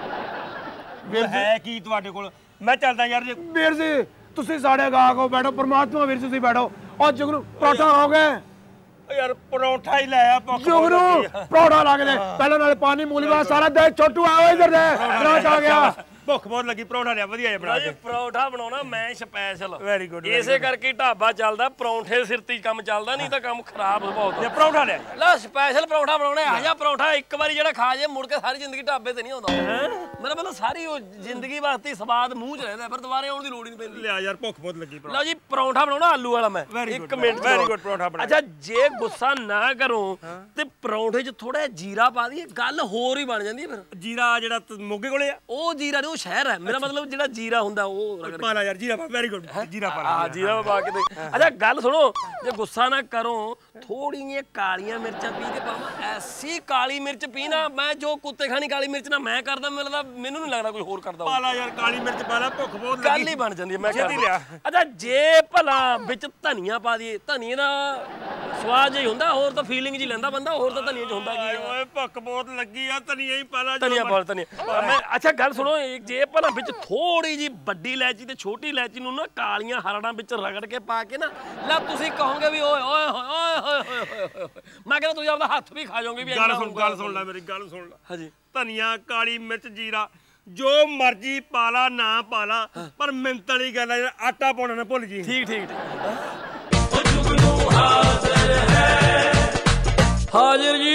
ਹੈ ਕੀ ਤੁਹਾਡੇ ਕੋਲ ਮੈਂ ਚੱਲਦਾ ਯਾਰ ਜੇ ਵੀਰ ਜੀ ਤੁਸੀਂ ਸਾਡੇ ਗਾਹਕ ਹੋ ਬੈਠੋ ਪਰਮਾਤਮਾ ਵੀਰ ਜੀ ਤੁਸੀਂ ਬੈਠੋ ਔਰ ਜਗਨੂ ਪਰੌਠਾ ਹੋ ਗਏ ਯਾਰ ਪਰੌਂਠਾ ਹੀ ਲਾਇਆ ਭੁੱਖ ਜਗਨੂ ਪਰੌਠਾ ਲਾ ਕੇ ਦੇ ਪਹਿਲਾਂ ਨਾਲੇ ਪਾਣੀ ਮੂਲੀ ਵਾਲਾ ਸਾਰਾ ਦੇ ਛੋਟੂ ਆਓ ਇਧਰ ਦੇ ਰਾਤ ਆ ਗਿਆ ਭੁੱਖ ਬਹੁਤ ਲੱਗੀ ਪਰੌਂਠਾ ਲਿਆ ਵਧੀਆ ਜਿਹਾ ਬਣਾ ਜੀ ਪਰੌਂਠਾ ਬਣਾਉਣਾ ਮੈਂ ਸਪੈਸ਼ਲ ਵੈਰੀ ਗੁੱਡ ਇਸੇ ਕਰਕੇ ਢਾਬਾ ਚੱਲਦਾ ਪਰੌਂਠੇ ਸਿਰ ਤੇ ਕੰਮ ਚੱਲਦਾ ਨਹੀਂ ਤਾਂ ਕੰਮ ਖਰਾਬ ਬਹੁਤ ਜੇ ਪਰੌਂਠਾ ਲਿਆ ਲੈ ਸਪੈਸ਼ਲ ਪਰੌਂਠਾ ਬਣਾਉਣਾ ਆ ਜਾ ਪਰੌਂਠਾ ਇੱਕ ਵਾਰੀ ਜਿਹੜਾ ਖਾ ਜੇ ਮੁੜ ਕੇ ਸਾਰੀ ਜ਼ਿੰਦਗੀ ਢਾਬੇ ਤੇ ਨਹੀਂ ਆਉਂਦਾ ਮੇਰਾ ਮਤਲਬ ਸਾਰੀ ਉਹ ਜ਼ਿੰਦਗੀ ਵਾਸਤੇ ਸਵਾਦ ਮੂੰਹ 'ਚ ਰਹਿੰਦਾ ਫਿਰ ਦੁਬਾਰੇ ਆਉਣ ਦੀ ਲੋੜ ਹੀ ਨਹੀਂ ਪੈਂਦੀ ਲਿਆ ਯਾਰ ਭੁੱਖ ਬਹੁਤ ਲੱਗੀ ਲਓ ਜੀ ਪਰੌਂਠਾ ਬਣਾਉਣਾ ਆਲੂ ਵਾਲਾ ਮੈਂ ਇੱਕ ਮਿੰਟ ਵੈਰੀ ਗੁੱਡ ਪਰੌਂਠਾ ਬਣਾ ਅੱਛਾ ਜੇ ਗੁੱਸਾ ਨਾ ਕਰੋ ਤੇ ਪਰੌਂਠੇ 'ਚ ਥੋੜਾ ਜੀਰਾ ਪਾ ਦਈਏ ਗੱਲ ਹੋਰ ਹੀ ਬਣ ਜਾਂਦੀ ਹੈ ਫਿਰ ਜੀਰਾ ਜਿਹੜਾ ਮੋਗੇ ਕੋਲੇ ਆ ਉਹ ਜੀਰਾ ਨਹੀਂ ਉਹ ਸ਼ਹਿਰ ਹੈ ਮੇਰਾ ਮਤਲਬ ਜਿਹੜਾ ਜੀਰਾ ਹੁੰਦਾ ਉਹ ਪਾ ਲਾ ਯਾਰ ਜੀਰਾ ਪਾ ਵੈਰੀ ਗੁੱਡ ਜੀਰਾ ਪਾ ਲਾ ਹਾਂ ਜੀਰਾ ਪਾ ਕੇ ਦੇ ਅੱਛਾ ਗੱਲ ਸੁਣੋ ਜੇ ਗੁੱਸਾ ਨਾ ਕਰੋ ਥੋੜੀਆਂ ਜਿਹੀਆਂ ਕਾਲੀਆਂ ਮਿਰਚਾਂ ਪੀ ਕੇ ਪਾਵਾਂ ਐਸੀ ਕਾਲੀ ਮਿਰਚ ਪੀਣਾ ਮੈਂ ਜੋ ਕੁੱਤੇ ਖਾਣੀ ਕਾਲੀ ਮਿਰਚ ਨਾ ਮੈਂ ਕਰਦਾ ਮੈਨੂੰ ਲੱਗਦਾ ਮੈਨੂੰ ਨਹੀਂ ਲੱਗਦਾ ਕੋਈ ਹੋਰ ਕਰਦਾ ਪਾ ਲਾ ਯਾਰ ਕਾਲੀ ਮਿਰਚ ਪਾ ਲਾ ਭੁੱਖ ਬਹੁਤ ਲੱਗੀ ਗੱਲ ਹੀ ਬਣ ਜਾਂਦੀ ਹੈ ਮੈਂ ਛੇਤੀ ਲਿਆ ਅੱਛਾ ਜੇ ਭਲਾ ਵਿੱਚ ਧਨੀਆ ਪਾ ਦਈਏ ਧਨੀਏ ਦਾ ਸਵਾਦ ਜਿਹਾ ਹੁੰਦਾ ਹੋਰ ਤਾਂ ਫੀਲਿੰਗ ਜੀ ਲੈਂਦਾ ਬੰਦਾ ਹੋਰ ਤਾਂ ਧਨੀਏ 'ਚ ਹੁੰਦਾ ਕੀ ਹੈ ਓਏ ਭੁੱਖ ਬਹੁਤ ਲੱਗੀ ਆ ਧਨੀਆ ਹੀ ਪਾ ਲਾ ਧਨੀਆ ਪਾ ਧਨੀਆ ਮੈਂ ਅੱਛਾ ਗੱਲ ਸੁਣੋ ਜੇ ਭਲਾ ਵਿੱਚ ਥੋੜੀ ਜੀ ਵੱਡੀ ਇਲਾਇਚੀ ਤੇ ਛੋਟੀ ਇਲਾਇਚੀ ਨੂੰ ਨਾ ਕਾਲੀਆਂ ਹਰੜਾਂ ਵਿੱਚ ਰਗੜ ਕੇ ਪਾ ਕੇ ਨਾ ਲੈ ਤੁਸੀਂ ਕਹੋਗੇ ਵੀ ਓਏ ਓਏ ਓਏ ਓਏ ਓਏ ਮੈਂ ਕਹਿੰਦਾ ਤੁਸੀਂ ਆਪਦਾ ਹੱਥ ਵੀ ਖਾ ਜਾਓਗੇ ਵੀ ਗੱਲ ਸੁਣ ਗੱਲ ਸੁਣ ਲੈ ਮੇਰੀ ਗੱਲ ਸੁਣ ਲੈ ਹਾਂਜੀ ਧਨੀਆ ਕਾਲੀ ਮਿਰਚ ਜੀਰਾ ਜੋ ਮਰਜੀ ਪਾ ਲਾ ਨਾ ਪਾ ਲਾ ਪਰ ਮਿੰਤ ਵਾਲੀ ਗੱਲ ਆ ਆਟਾ ਪਾਉਣਾ ਨਾ ਭੁੱਲ ਜੀ ਠੀਕ ਠੀਕ ਠੀਕ ਉਹ ਜੁਗਨੂ ਹਾਜ਼ਰ ਹੈ ਹਾਜ਼ਰ ਜੀ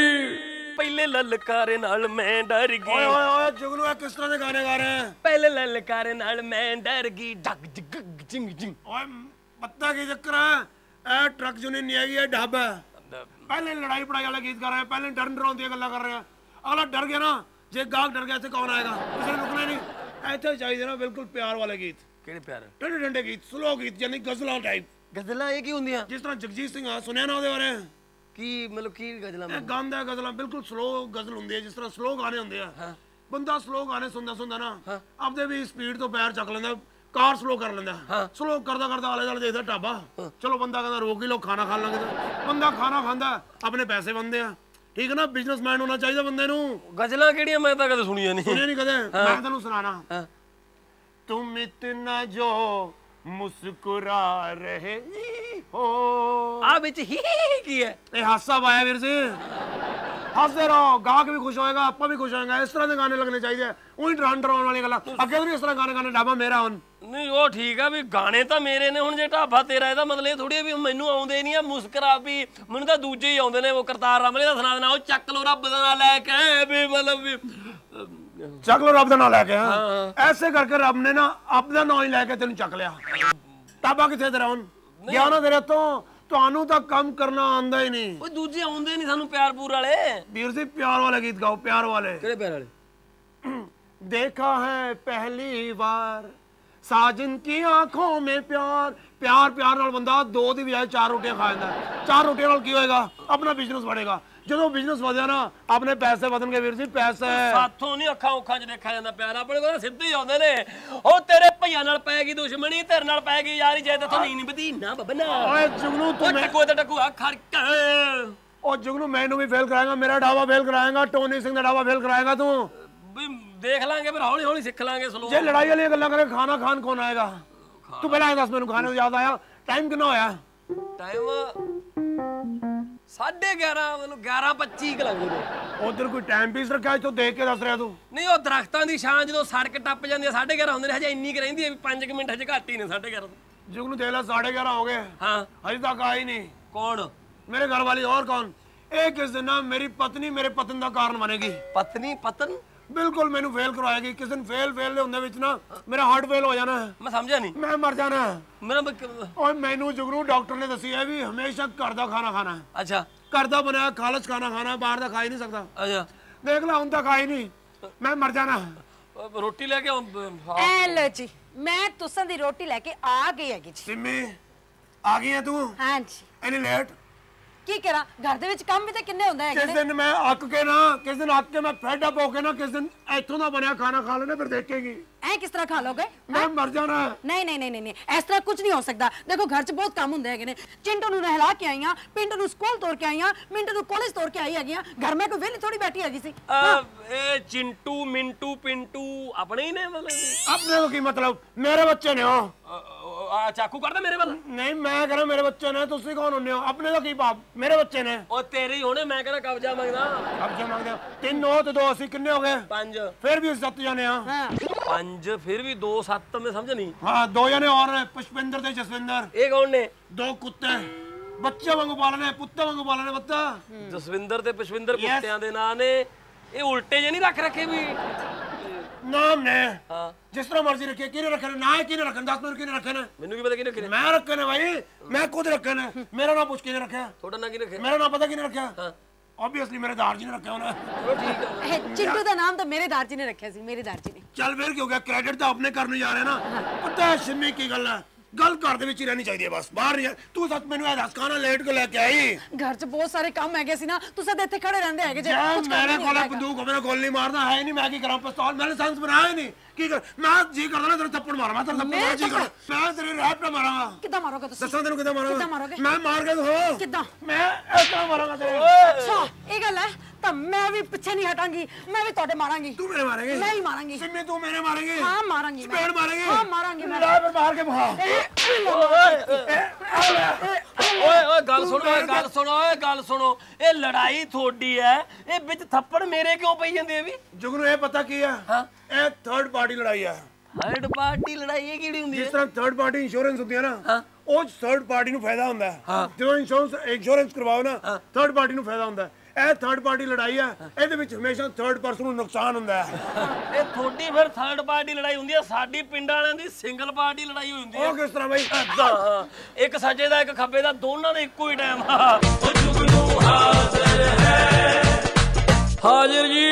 ਪਹਿਲੇ ਲਲਕਾਰੇ ਨਾਲ ਮੈਂ ਡਰ ਗਈ ਓਏ ਓਏ ਓਏ ਜੁਗਨੂ ਇਹ ਕਿਸ ਤਰ੍ਹਾਂ ਦੇ ਗਾਣੇ ਗਾ ਰਹੇ ਹੈ ਪਹਿਲੇ ਲਲਕਾਰੇ ਨਾਲ ਮੈਂ ਡਰ ਗਈ ਡਗ ਡਗ ਜਿੰਗ ਜਿੰਗ ਓਏ ਪਤਾ ਕੀ ਚੱਕਰ ਹੈ ਇਹ ਟਰੱਕ ਜੁਨੀ ਨਹੀਂ ਹੈਗੀ ਇਹ ਢਾਬਾ ਪਹਿਲੇ ਲੜਾਈ ਪੜਾਈ ਵਾਲਾ ਗੀਤ ਗਾ ਰਹੇ ਪਹਿਲੇ ਡਰਨ ਡਰਾਉਣ ਦੀਆਂ ਗੱਲਾਂ ਕਰ ਰਹੇ ਆ ਅਗਲਾ ਡਰ ਗਿਆ ਨਾ ਜੇ ਗਾਹਕ ਡਰ ਗਿਆ ਇੱਥੇ ਕੌਣ ਆਏਗਾ ਕਿਸੇ ਨੇ ਰੁਕਣਾ ਨਹੀਂ ਇੱਥੇ ਚਾਹੀਦੇ ਨਾ ਬਿਲਕੁਲ ਪਿਆਰ ਵਾਲੇ ਗੀਤ ਕਿਹੜੇ ਪਿਆਰ ਠੰਡੇ ਠੰਡੇ ਗੀਤ ਸਲੋ ਗੀਤ ਯਾਨੀ ਗਜ਼ਲਾਂ ਟਾਈਪ ਗਜ਼ਲਾਂ ਇਹ ਕੀ ਹੁੰਦੀਆਂ ਜਿਸ ਤਰ੍ਹਾਂ ਜਗਜੀਤ ਸਿੰਘ ਆ ਸੁਣਿਆ ਨਾ ਉਹਦੇ ਬਾਰੇ ਕੀ ਮਤਲਬ ਕੀ ਗਜ਼ਲਾਂ ਇਹ ਗਾਉਂਦਾ ਗਜ਼ਲਾਂ ਬਿਲਕੁਲ ਸਲੋ ਗਜ਼ਲ ਹੁੰਦੀ ਹੈ ਜਿਸ ਤਰ੍ਹਾਂ ਸਲੋ ਗਾਣੇ ਹੁੰਦੇ ਆ ਬੰਦਾ ਸਲੋ ਗਾਣੇ ਸੁਣਦਾ ਸੁਣਦਾ ਨਾ ਆਪਦੇ ਵੀ ਸਪੀਡ ਤੋਂ ਪੈਰ ਚੱਕ ਲੈਂਦਾ, ਕਾਰ ਸਲੋ ਕਰ ਲੈਂਦਾ, ਸਲੋ ਕਰਦਾ ਕਰਦਾ ਆਲੇ ਦੁਆਲੇ ਦੇਖਦਾ ਢਾਬਾ, ਚਲੋ ਬੰਦਾ ਕਹਿੰਦਾ ਰੋਕ ਹੀ ਲੋ, ਖਾਣਾ ਖਾਣ ਲੱਗੇ, ਬੰਦਾ ਖਾਣਾ ਖਾਂਦਾ, ਆਪਣੇ ਪੈਸੇ ਬਣਦੇ ਆ, ਠੀਕ ਹੈ ਨਾ। ਬਿਜ਼ਨਸਮੈਨ ਹੋਣਾ ਚਾਹੀਦਾ ਬੰਦੇ ਨੂੰ। ਗਜ਼ਲਾਂ ਕਿਹੜੀਆਂ ਮੈਂ ਤਾਂ ਕਦੇ ਸੁਣੀਆਂ ਨਹੀਂ। ਸੁਣੀਆਂ ਨਹੀਂ ਕਦੇ? ਮੈਂ ਤੈਨੂੰ ਸੁਣਾਣਾ। ਤੁਮ ਇਤਨਾ ਜੋ ਮੁਸਕਰਾ ਰਹੇ ਹੋ, ਆ ਵਿੱਚ ਹੀ ਕੀ ਹੈ? ਇਹ ਹਾਸਾ ਪਾਇਆ ਵੀਰ ਜੀ, ਹੱਸਦੇ ਰਹੋ, ਗਾਹਕ ਵੀ ਖੁਸ਼ ਹੋਏਗਾ, ਆਪਾਂ ਵੀ ਖੁਸ਼ ਹੋਏਗਾ। ਇਸ ਤਰ੍ਹਾਂ ਦੇ ਗਾਣੇ ਲੱਗਣੇ ਚਾਹੀਦੇ, ਉਹੀ ਡਰਾਉਣ ਡਰਾਉਣ ਵਾਲੀਆਂ ਗੱਲਾਂ। ਅੱਗੇ ਤੋਂ ਇਸ ਤਰ੍ਹਾਂ ਗਾਣੇ ਗਾਣੇ, ਢਾਬਾ ਮੇਰਾ ਹੁਣ। ਨਹੀਂ ਉਹ ਠੀਕ ਆ ਵੀ ਗਾਣੇ ਤਾਂ ਮੇਰੇ ਨੇ, ਹੁਣ ਜੇ ਢਾਬਾ ਤੇਰਾ ਇਹਦਾ ਮਤਲਬ ਇਹ ਥੋੜੀ ਵੀ ਮੈਨੂੰ ਆਉਂਦੇ ਨਹੀਂ ਆ। ਮੁਸਕਰਾ ਵੀ ਮੈਨੂੰ ਤਾਂ ਦੂਜੇ ਹੀ ਆਉਂਦੇ ਨੇ, ਉਹ ਕਰਤਾਰ ਰਾਮਲੇ ਦਾ ਸੁਣਾ ਦੇਣਾ, ਉਹ ਚੱਕ ਲੋ ਰੱਬ ਦਾ ਨਾਂ ਲੈ ਕੇ ਵੀ, ਮਤਲਬ ਵੀ ਚੱਕ ਲੋ ਰੱਬ ਦਾ ਨਾਂ ਲੈ ਕੇ। ਐਸੇ ਕਰਕੇ ਰੱਬ ਨੇ ਨਾ ਆਪਦਾ ਨਾਂ ਹੀ ਲੈ ਕੇ ਤੈਨੂੰ ਚੱਕ ਲਿਆ। ਢਾਬਾ ਕਿੱਥੇ ਤੇਰਾ ਹੁਣ ਗਿਆ ਨਾ ਤੇਰੇ ਤੋਂ? ਤੁਹਾਨੂੰ ਤਾਂ ਕੰਮ ਕਰਨਾ ਆਉਂਦਾ ਹੀ ਨਹੀਂ। ਉਹ ਦੂਜੇ ਆਉਂਦੇ ਨਹੀਂ ਸਾਨੂੰ ਪਿਆਰ ਪੂਰ ਵਾਲੇ। ਵੀਰ ਜੀ ਪਿਆਰ ਵਾਲੇ ਗੀਤ ਗਾਓ, ਪਿਆਰ ਵਾਲੇ। ਕਿਹੜੇ ਪਿਆਰ ਵਾਲੇ? देखा है पहली बार साजन की आंखों में प्यार। प्यार प्यार नाल बंदा दो दी बजाय चार रोटियां खा जांदा। चार रोटियां नाल की होएगा? अपना बिजनेस बढ़ेगा। ਜਦੋਂ ਬਿਜ਼ਨਸ ਵਧਿਆ ਨਾ ਆਪਣੇ ਪੈਸੇ ਵਧਣਗੇ ਵੀਰ ਜੀ, ਪੈਸੇ ਸਾਥੋਂ ਨਹੀਂ ਅੱਖਾਂ ਉੱਖਾਂ 'ਚ ਦੇਖਿਆ ਜਾਂਦਾ ਪਿਆਰ, ਆਪਣੇ ਕੋਲ ਸਿੱਧੇ ਹੀ ਆਉਂਦੇ ਨੇ। ਉਹ ਤੇਰੇ ਭਈਆਂ ਨਾਲ ਪੈ ਗਈ ਦੁਸ਼ਮਣੀ, ਤੇਰੇ ਨਾਲ ਪੈ ਗਈ ਯਾਰੀ, ਜੇ ਤੇਥੋਂ ਨਹੀਂ ਨਿਭਦੀ ਨਾ ਬੱਬਨਾ। ਓਏ ਜੁਗਨੂ ਤੂੰ ਟਕੂ ਤੇ ਟਕੂ ਆ ਖੜਕ। ਉਹ ਜੁਗਨੂ ਮੈਨੂੰ ਵੀ ਫੇਲ ਕਰਾਏਗਾ, ਮੇਰਾ ਢਾਬਾ ਫੇਲ ਕਰਾਏਗਾ, ਟੋਨੀ ਸਿੰਘ ਦਾ ਢਾਬਾ ਫੇਲ ਕਰਾਏਗਾ ਤੂੰ। ਵੀ ਦੇਖ ਲਾਂਗੇ ਫਿਰ, ਹੌਲੀ ਹੌਲੀ ਸਿੱਖ ਲਾਂਗੇ ਸਲੋ। ਜੇ ਲੜਾਈ ਵਾਲੀਆਂ ਗੱਲਾਂ ਕਰੇ, ਖਾਣਾ ਖਾਣ ਕੌਣ ਆਏਗਾ? ਤੂੰ ਪਹਿਲਾਂ ਇਹ ਦੱਸ ਮੈਨੂੰ, ਖਾਣੇ ਨੂੰ ਯਾਦ ਆਇਆ? ਟਾਈਮ ਕਿੰਨਾ ਹੋਇਆ? ਟਾਈਮ ਸਾਢੇ ਗਿਆਰਾਂ, ਮਤਲਬ ਗਿਆਰਾਂ ਪੱਚੀ ਕੁ ਲੱਗਦੇ ਨੇ। ਉਧਰ ਕੋਈ ਟਾਈਮ ਪੀਸ ਰੱਖਿਆ ਇੱਥੋਂ ਦੇਖ ਕੇ ਦੱਸ ਰਿਹਾ ਤੂੰ? ਨਹੀਂ ਉਹ ਦਰਖਤਾਂ ਦੀ ਛਾਂ ਜਦੋਂ ਸੜਕ ਟੱਪ ਜਾਂਦੀ ਆ ਸਾਢੇ ਗਿਆਰਾਂ ਹੁੰਦੇ ਨੇ, ਹਜੇ ਇੰਨੀ ਕੁ ਰਹਿੰਦੀ ਹੈ ਵੀ ਪੰਜ ਕੁ ਮਿੰਟ ਹਜੇ ਘੱਟ ਹੀ ਨੇ ਸਾਢੇ ਗਿਆਰਾਂ ਤੋਂ। ਜੁਗਨੂ ਦੇਖ ਲੈ ਸਾਢੇ ਗਿਆਰਾਂ ਹੋ ਗਏ, ਹਾਂ ਹਜੇ ਤੱਕ ਆਈ ਨਹੀਂ। ਕੌਣ? ਮੇਰੇ ਘਰ ਵਾਲੀ। और कौन? ਇਹ ਕਿਸ ਦਿਨ ਨਾ ਮੇਰੀ ਪਤਨੀ ਮੇਰੇ ਪਤਨ ਦਾ ਕਾਰਨ ਬਣੇਗੀ। ਪਤਨੀ? ਪਤਨ? ਬਿਲਕੁਲ ਮੈਨੂੰ ਫੇਲ ਕਰਵਾਏਗੀ। ਕਿਸ ਦਿਨ ਫੇਲ ਫੇਲ ਦੇ ਹੁੰਦੇ ਵਿੱਚ ਨਾ ਮੇਰਾ ਹਾਰਟ ਫੇਲ ਹੋ ਜਾਣਾ। ਮੈਂ ਸਮਝਿਆ ਨਹੀਂ। ਮੈਂ ਮਰ ਜਾਣਾ। ਮੇਰਾ ਓਏ ਮੈਨੂੰ ਜੁਗਨੂ ਡਾਕਟਰ ਨੇ ਦੱਸਿਆ ਵੀ ਹਮੇਸ਼ਾ ਘਰ ਦਾ ਖਾਣਾ ਖਾਣਾ। ਅੱਛਾ। ਘਰ ਦਾ ਬਣਾਇਆ ਖਾਲਸ ਖਾਣਾ ਖਾਣਾ, ਬਾਹਰ ਦਾ ਖਾ ਹੀ ਨਹੀਂ ਸਕਦਾ। ਅੱਛਾ ਦੇਖ ਲੈ ਹੁਣ ਤਾਂ ਖਾ ਹੀ ਨਹੀਂ, ਮੈਂ ਮਰ ਜਾਣਾ। ਰੋਟੀ ਲੈ ਕੇ ਐ ਲੋ ਜੀ, ਮੈਂ ਤੁਸਾਂ ਦੀ ਰੋਟੀ ਲੈ ਕੇ ਆ ਗਈ ਹੈਗੀ ਜੀ। ਸਿੰਮੀ ਆ ਗਈ ਹੈ ਤੂੰ? ਹਾਂਜੀ। ਐਨੀ ਲੇਟ ਕੀ ਕਰਾਂ, ਘਰ ਦੇ ਵਿੱਚ ਕੰਮ ਵੀ ਤਾਂ ਕਿੰਨੇ ਹੁੰਦਾ ਹੈਗੇ ਕਿਸ ਨੇ। ਦਿਨ ਮੈਂ ਅੱਕ ਕੇ ਨਾ, ਕਿਸ ਦਿਨ ਅੱਕ ਕੇ ਮੈਂ ਫੈਡ ਅਪ ਹੋ ਕੇ ਨਾ, ਕਿਸ ਦਿਨ ਇੱਥੋਂ ਦਾ ਬਣਿਆ ਖਾਣਾ ਖਾ ਲੈਣਾ, ਫਿਰ ਦੇਖੇਗੀ। ਐ ਕਿਸ ਤਰ੍ਹਾਂ ਖਾ ਲੋਗੇ? ਮੈਂ ਮਰ ਜਾਣਾ। ਨਹੀਂ ਨਹੀਂ ਨਹੀਂ ਨਹੀਂ, ਇਸ ਤਰ੍ਹਾਂ ਕੁਝ ਨਹੀਂ ਹੋ ਸਕਦਾ। ਦੇਖੋ ਘਰ 'ਚ ਬਹੁਤ ਕੰਮ ਹੁੰਦੇ ਹੈਗੇ ਨੇ। ਚਿੰਟੂ ਨੂੰ ਨਹਿਲਾ ਕੇ ਆਈਆਂ, ਪਿੰਟੂ ਨੂੰ ਸਕੂਲ ਤੋਰ ਕੇ ਆਈਆਂ, ਮਿੰਟੂ ਨੂੰ ਕਾਲਜ ਤੋਰ ਕੇ ਆਈ ਹੈਗੀਆਂ। ਘਰ ਮੈਂ ਕੋਈ ਵਿਹਲੀ ਥੋੜੀ ਬੈਠੀ ਹੈਗੀ ਸੀ। ਇਹ ਚਿੰਟੂ ਮਿੰਟੂ ਪਿੰਟੂ ਆਪਣੇ ਹੀ ਨੇ? ਮਤਲਬ ਆਪਣੇ ਨੂੰ ਕੀ ਮਤਲਬ? ਮੇਰੇ ਬੱਚੇ ਨੇ ਉਹ। ਆ ਚਾਕੂ ਕਰਦਾ ਮੇਰੇ ਵੱਲ? ਨਹੀਂ ਮੈਂ ਕਹਿੰਦਾ ਮੇਰੇ ਬੱਚੇ ਨੇ, ਤੁਸੀਂ ਕੌਣ ਹੁੰਦੇ ਹੋ? ਆਪਣੇ ਦਾ ਕੀ ਭਾਵ? ਮੇਰੇ ਬੱਚੇ ਨੇ। ਉਹ ਤੇਰੇ ਹੀ ਹੋਣੇ, ਮੈਂ ਕਹਿੰਦਾ ਕਬਜ਼ਾ ਮੰਗਦਾ। ਕਬਜ਼ਾ ਮੰਗਦੇ ਹੋ? ਤਿੰਨ ਹੋ ਤੇ ਦੋ ਅਸੀਂ, ਕਿੰਨੇ ਹੋ ਗਏ? ਪੰਜ। ਫਿਰ ਵੀ ਸੱਤ ਜਾਣੇ ਆ। ਹਾਂ ਪੰਜ ਫਿਰ ਵੀ ਦੋ ਸੱਤ, ਮੈਂ ਸਮਝ ਨਹੀਂ। ਹਾਂ ਦੋ ਜਣੇ और ਨੇ, ਪੁਸ਼ਪਿੰਦਰ ਤੇ ਜਸਵਿੰਦਰ। ਇਹ ਕੌਣ ਨੇ? ਦੋ ਕੁੱਤੇ, ਬੱਚੇ ਵਾਂਗੂ ਪਾਲਣੇ, ਪੁੱਤਾਂ ਵਾਂਗੂ ਪਾਲਣੇ ਬੱਤਾ। ਜਸਵਿੰਦਰ ਤੇ ਪੁਸ਼ਪਿੰਦਰ ਕੁੱਤਿਆਂ ਦੇ ਨਾਂ ਨੇ। ਇਹ ਉਲਟੇ ਜੇ ਨਹੀਂ ਰੱਖ ਰੱਖੇ ਵੀ? ਨਾਮ ਨੇ ਹਾਂ ਜਿਸ ਤਰ੍ਹਾਂ ਮਰਜ਼ੀ ਰੱਖੇ। ਕਿਹਨੇ ਰੱਖੇ ਨੇ? ਨਾ ਕਿਹਨੇ ਰੱਖੇ? ਦੱਸ ਮੈਨੂੰ ਕਿਹਨੇ ਰੱਖੇ ਨੇ? ਮੈਨੂੰ ਕੀ ਪਤਾ ਕਿਹਨੇ ਰੱਖੇ? ਮੈਂ ਰੱਖੇ ਨੇ ਭਾਈ, ਮੈਂ ਖੁਦ ਰੱਖੇ ਨੇ। ਮੇਰਾ ਨਾਮ ਪੁੱਛ ਕਿਹਨੇ ਰੱਖਿਆ? ਤੁਹਾਡਾ ਨਾਂ ਕੀ ਰੱਖਿਆ? ਮੇਰਾ ਨਾਮ ਪਤਾ ਕਿਹਨੇ ਰੱਖਿਆ? ਹਾਂ ਆਬਵੀਅਸਲੀ ਮੇਰੇ ਦਾਰ ਜੀ ਨੇ ਰੱਖਿਆ ਹੋਣਾ। ਚਲੋ ਠੀਕ ਹੈ। ਚਿੰਟੂ ਦਾ ਨਾਮ ਤਾਂ ਮੇਰੇ ਦਾਰ ਜੀ ਨੇ ਰੱਖਿਆ ਸੀ, ਮੇਰੇ ਦਾਰ ਜੀ ਨੇ। ਚੱਲ ਫਿਰ ਕੀ ਹੋ ਗਿਆ? ਕ੍ਰੈਡਿਟ ਤਾਂ ਆਪਣੇ ਕਰਨ ਨੂੰ ਜਾ ਰਿਹਾ ਨਾ। ਪਤਾ ਹੈ ਸਿੰਮੀ ਕੀ ਗੱਲ ਹੈ? ਗੱਲ ਘਰ ਦੇ ਵਿੱਚ ਹੀ ਰਹਿਣੀ ਚਾਹੀਦੀ ਹੈ, ਬਸ ਬਾਹਰ ਨਹੀਂ। ਤੂੰ ਸੱਚ ਮੈਨੂੰ ਇਹ ਦੱਸ, ਖਾਣਾ ਲੇਟ ਕੇ ਲੈ ਕੇ ਆਈ? ਘਰ 'ਚ ਬਹੁਤ ਸਾਰੇ ਕੰਮ ਹੈਗੇ ਸੀ ਨਾ, ਤੁਸੀਂ ਤਾਂ ਇੱਥੇ ਖੜੇ ਰਹਿੰਦੇ ਹੈਗੇ ਜੇ। ਕੁਝ ਮੇਰੇ ਕੋਲ ਬੰਦੂਕ ਮੇਰੇ ਕੋਲ ਨਹੀਂ ਮਾਰਦਾ ਹੈ ਨਹੀਂ। ਮੈਂ ਕੀ ਕਰਾਂ? ਪਿਸਤੌਲ ਮੈंने ਲਾਇਸੈਂਸ ਬਣਾਇਆ ਹੀ ਨਹੀਂ। ਕੀ ਕਰ? ਮੈਂ ਜੀ ਕਰਦਾ ਨਾ ਤੇਰੇ ਥੱਪੜ ਮਾਰਾਂ। ਮੈਂ ਤੇਰੇ ਥੱਪੜ ਮਾਰਾਂ ਜੀ ਕਰ। ਮੈਂ ਤੇਰੇ ਰੈਪ ਨਾ ਮਾਰਾਂਗਾ। ਕਿੱਦਾਂ ਮਾਰੋਗੇ ਤੁਸੀਂ? ਦੱਸਾਂ ਤੈਨੂੰ ਕਿੱਦਾਂ ਮਾਰਾਂਗਾ? ਕਿੱਦਾਂ ਮਾਰੋਗੇ? ਮੈਂ ਮਾਰ ਕੇ ਦਿਖਾਓ। ਕਿੱਦਾਂ? ਮੈਂ ਇਸ ਤਰ੍ਹਾਂ ਮਾਰਾਂਗਾ ਤੇਰੇ। ਅੱਛਾ ਇਹ ਗੱਲ ਹੈ, ਤਾਂ ਮੈਂ ਵੀ ਪਿੱਛੇ ਨਹੀਂ ਹਟਾਂਗੀ, ਮੈਂ ਵੀ ਤੁਹਾਡੇ ਮਾਰਾਂਗੀ। ਤੂੰ ਮੇਰੇ ਮਾਰੇਂਗੀ? ਮੈਂ ਹੀ ਮਾਰਾਂਗੀ। ਸਿੰਮੀ ਤੂੰ ਮੇਰੇ ਮਾਰੇਂਗੀ? ਹਾਂ ਮਾਰਾਂਗੀ ਮੈਂ। ਚਪੇੜ ਮਾਰੇਂਗੀ? ਹਾਂ ਮਾਰਾਂਗੀ ਮੈਂ। ਲੈ ਫਿਰ ਮਾਰ ਕੇ ਬਹਾ। ਓਏ ਓਏ ਗੱਲ ਸੁਣੋ, ਓਏ ਗੱਲ ਸੁਣੋ, ਓਏ ਗੱਲ ਸੁਣੋ। ਇਹ ਲੜਾਈ ਤੁਹਾਡੀ ਹੈ, ਇਹ ਵਿੱਚ ਥੱਪੜ ਮੇਰੇ ਕਿਉਂ ਪਈ ਜਾਂਦੇ? ਵੀ ਜੁਗਨੂ ਇਹ ਪਤਾ ਕੀ ਹੈ? ਹਾਂ ਇਹ ਥਰਡ ਪਾਰਟੀ ਲੜਾਈ ਹੈ। ਥਰਡ ਪਾਰਟੀ ਲੜਾਈ ਇਹ ਕਿਹੜੀ ਹੁੰਦੀ ਹੈ? ਜਿਸ ਤਰ੍ਹਾਂ ਥਰਡ ਪਾਰਟੀ ਇੰਸ਼ੋਰੈਂਸ ਹੁੰਦੀ ਹੈ ਨਾ, ਉਹ ਥਰਡ ਪਾਰਟੀ ਨੂੰ ਫਾਇਦਾ ਹੁੰਦਾ ਹੈ। ਜਦੋਂ ਇੰਸ਼ੋਰੈਂਸ ਇੰਸ਼ੋਰੈਂਸ ਕਰਵਾਓ ਨਾ, ਥਰਡ ਪਾਰਟੀ ਨੂੰ ਫਾਇਦਾ ਹੁੰਦਾ ਹੈ। ਇਹ ਥਰਡ ਪਾਰਟੀ ਲੜਾਈ ਹੈ, ਇਹਦੇ ਵਿੱਚ ਹਮੇਸ਼ਾ ਥਰਡ ਪਰਸਨ ਨੂੰ ਨੁਕਸਾਨ ਹੁੰਦਾ ਹੈ। ਇਹ ਤੁਹਾਡੀ ਫਿਰ ਥਰਡ ਪਾਰਟੀ ਲੜਾਈ ਹੁੰਦੀ ਹੈ, ਸਾਡੀ ਪਿੰਡਾਂ ਵਾਲਿਆਂ ਦੀ ਸਿੰਗਲ ਪਾਰਟੀ ਲੜਾਈ ਹੁੰਦੀ ਹੈ। ਉਹ ਕਿਸ ਤਰ੍ਹਾਂ ਬਈ? ਏਦਾਂ, ਇੱਕ ਸੱਜੇ ਦਾ ਇੱਕ ਖੱਬੇ ਦਾ, ਦੋਨਾਂ ਦਾ ਇੱਕੋ ਹੀ ਟਾਈਮ। ਉਹ ਜੁਗਨੂ ਹਾਜ਼ਰ ਹੈ, ਹਾਜ਼ਰ ਜੀ।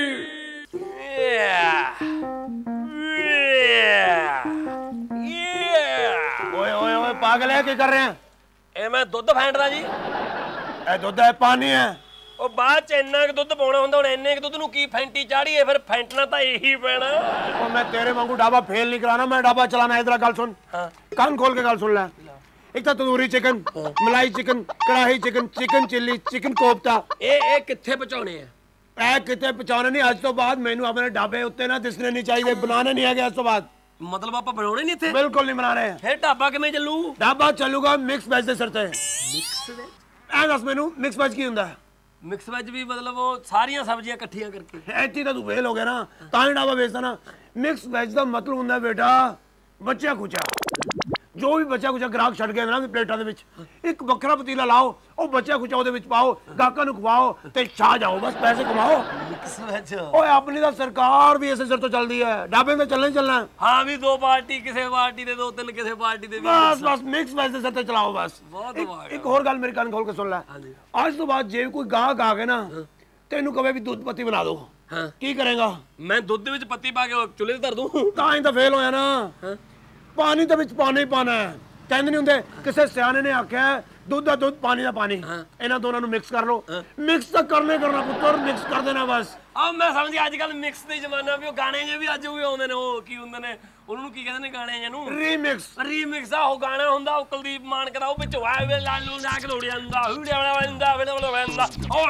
ਓਏ ਓਏ ਓਏ ਪਾਗਲ ਹੈ, ਕੀ ਕਰ ਰਹੇ हैं? ਇਹ ਮੈਂ ਦੁੱਧ ਫੈਂਟਦਾ ਜੀ। ਇਹ ਦੁੱਧ ਹੈ, ਪਾਣੀ ਹੈ? ਉਹ ਬਾਅਦ ਚ ਇੰਨਾ ਕੁ ਦੁੱਧ ਪਾਉਣਾ ਹੁੰਦਾ, ਹੁਣ ਇੰਨੇ ਕੁ ਦੁੱਧ ਨੂੰ ਕੀ ਫੈਂਟੀ ਚਾੜੀਏ, ਫਿਰ ਫੈਂਟਣਾ ਤਾਂ ਇਹੀ ਪੈਣਾ। ਉਹ ਮੈਂ ਤੇਰੇ ਵਾਂਗੂ ਢਾਬਾ ਫੇਲ ਨਹੀਂ ਕਰਾਣਾ, ਮੈਂ ਢਾਬਾ ਚਲਾਣਾ। ਇਧਰ ਗੱਲ ਸੁਣ, ਕੰਨ ਖੋਲ ਕੇ ਗੱਲ ਸੁਣ ਲੈ। ਇੱਕ ਤਾਂ tandoori chicken, malai chicken, kadai chicken, chicken chilli, chicken kofta. ਇਹ ਇਹ ਕਿੱਥੇ ਪਹੁੰਚਾਉਣੇ ਆ? ਇਹ ਕਿਤੇ ਪਹੁੰਚਾਉਣੇ ਨਹੀਂ। ਅੱਜ ਤੋਂ ਬਾਅਦ ਮੈਨੂੰ ਆਪਣੇ ਢਾਬੇ ਉੱਤੇ ਨਾ ਦਿਸਣੇ ਨਹੀਂ ਚਾਹੀਦੇ, ਬਣਾਣੇ ਨਹੀਂ ਹੈਗੇ ਅੱਜ ਤੋਂ ਬਾਅਦ। ਮਤਲਬ ਆਪਾਂ ਬਣਾਉਣੇ ਨਹੀਂ ਇੱਥੇ? ਬਿਲਕੁਲ ਨਹੀਂ ਬਣਾ ਰਹੇ। ਫਿਰ ਢਾਬਾ ਕਿਵੇਂ ਚੱਲੂ? ਢਾਬਾ ਚੱਲੂਗਾ ਮਿਕਸ ਵੈਜ ਦੇ ਸਿਰ ਤੇ। Mix veg? ਇਹ ਦੱਸ ਮੈਨੂੰ ਮਿਕਸ ਵੈਜ ਕੀ ਹੁੰਦਾ? ਮਿਕਸ ਵੈਜ ਵੀ ਮਤਲਬ ਉਹ ਸਾਰੀਆਂ ਸਬਜ਼ੀਆਂ ਇਕੱਠੀਆਂ ਕਰਕੇ? ਐਤੀ ਤਾਂ ਤੂੰ ਫੇਲ ਹੋ ਗਿਆ ਨਾ, ਤਾਂ ਹੀ ਢਾਬਾ ਵੇਚਦਾ ਨਾ। ਮਿਕਸ ਵੈਜ ਦਾ ਮਤਲਬ ਹੁੰਦਾ ਬੇਟਾ ਬੱਚਾ ਕੁਚਾ, ਜੋ ਵੀ ਬੱਚਾ ਕੁਚਾ ਗ੍ਰਾਹਕ ਛੱਡ ਗਿਆ ਨਾ ਪਲੇਟਾਂ ਦੇ ਵਿੱਚ, ਇੱਕ ਵੱਖਰਾ ਪਤੀਲਾ ਲਾਓ, ਉਹ ਬੱਚਾ ਕੁਚਾ ਉਹਦੇ ਵਿੱਚ ਪਾਓ, ਗਾਹਕਾਂ ਨੂੰ ਖਵਾਓ ਤੇ ਛਾ ਜਾਓ, ਬਸ ਪੈਸੇ ਕਮਾਓ। ਮਿਕਸ ਵੈਜ ਓਏ ਆਪਣੀ ਤਾਂ ਸਰਕਾਰ ਵੀ ਇਸੇ ਸਿਰ ਤੋਂ ਚੱਲਦੀ ਹੈ, ਢਾਬੇ ਤੇ ਚੱਲਣਾ ਹੀ ਚੱਲਣਾ। ਹਾਂ ਵੀ ਦੋ ਪਾਰਟੀ, ਕਿਸੇ ਪਾਰਟੀ ਦੇ ਦੋ ਤਿੰਨ, ਕਿਸੇ ਪਾਰਟੀ ਦੇ ਵੀ। ਬਸ ਬਸ ਮਿਕਸ ਵੈਜ ਦੇ ਸਿਰ ਤੇ ਚਲਾਓ ਬਸ। ਬਹੁਤ ਇੱਕ ਹੋਰ ਗੱਲ ਮੇਰੀ ਕੰਨ ਖੋਲ ਕੇ ਸੁਣ ਲੈ, ਅੱਜ ਤੋਂ ਬਾਅਦ ਜੇ ਕੋਈ ਗਾਹਕ ਆ ਗਿਆ ਨਾ ਤੈਨੂੰ ਕਹੇ ਵੀ ਦੁੱਧ ਪੱਤੀ ਬਣਾ ਦੋ, ਕੀ ਕਰੇਗਾ? ਮੈਂ ਦੁੱਧ ਦੇ ਵਿੱਚ ਪੱਤੀ ਪਾ ਕੇ ਚੁੱਲ੍ਹੇ ਤੇ ਧਰ ਦੂੰ। ਤਾਂ ਹੀ ਤਾਂ ਫੇਲ ਹੋਇਆ ਨਾ। ਪਾਣੀ ਦੇ ਵਿੱਚ ਪਾਣੀ ਪਾਣਾ ਹੈ, ਕਹਿੰਦੇ ਨਹੀਂ ਹੁੰਦੇ ਕਿਸੇ ਸਿਆਣੇ ਨੇ ਆਖਿਆ ਦੁੱਧ ਦਾ ਦੁੱਧ ਪਾਣੀ ਦਾ ਪਾਣੀ, ਇਹਨਾਂ ਦੋਨਾਂ ਨੂੰ ਮਿਕਸ ਕਰ ਲਓ। ਮਿਕਸ ਤਾਂ ਕਰਨੇ ਕਰਨਾ ਪੁੱਤਰ, ਮਿਕਸ ਕਰ ਦੇਣਾ ਬਸ। ਆ ਮੈਂ ਸਮਝ ਗਿਆ ਅੱਜ ਕੱਲ ਮਿਕਸ ਦੇ ਜ਼ਮਾਨਾ ਵੀ ਉਹ ਗਾਣੇ ਜੇ ਵੀ ਅੱਜ ਵੀ ਆਉਂਦੇ ਨੇ, ਉਹ ਕੀ ਹੁੰਦੇ ਨੇ ਉਹਨਾਂ ਨੂੰ ਕੀ ਕਹਿੰਦੇ ਨੇ ਗਾਣੇ ਜਿਹਨੂੰ? ਰੀਮਿਕਸ। ਰੀਮਿਕਸ ਆ ਉਹ ਗਾਣਾ ਹੁੰਦਾ, ਉਹ ਕੁਲਦੀਪ ਮਾਨ ਕਰਾ, ਉਹ ਵਿੱਚ ਵਾਏ ਵੇ ਲਾਲੂ ਨਾ ਖਲੋੜਿਆ ਹੁੰਦਾ, ਹੁੜਿਆ ਵਾਲਾ ਹੁੰਦਾ, ਵੇਲੇ ਵਾਲਾ ਹੁੰਦਾ,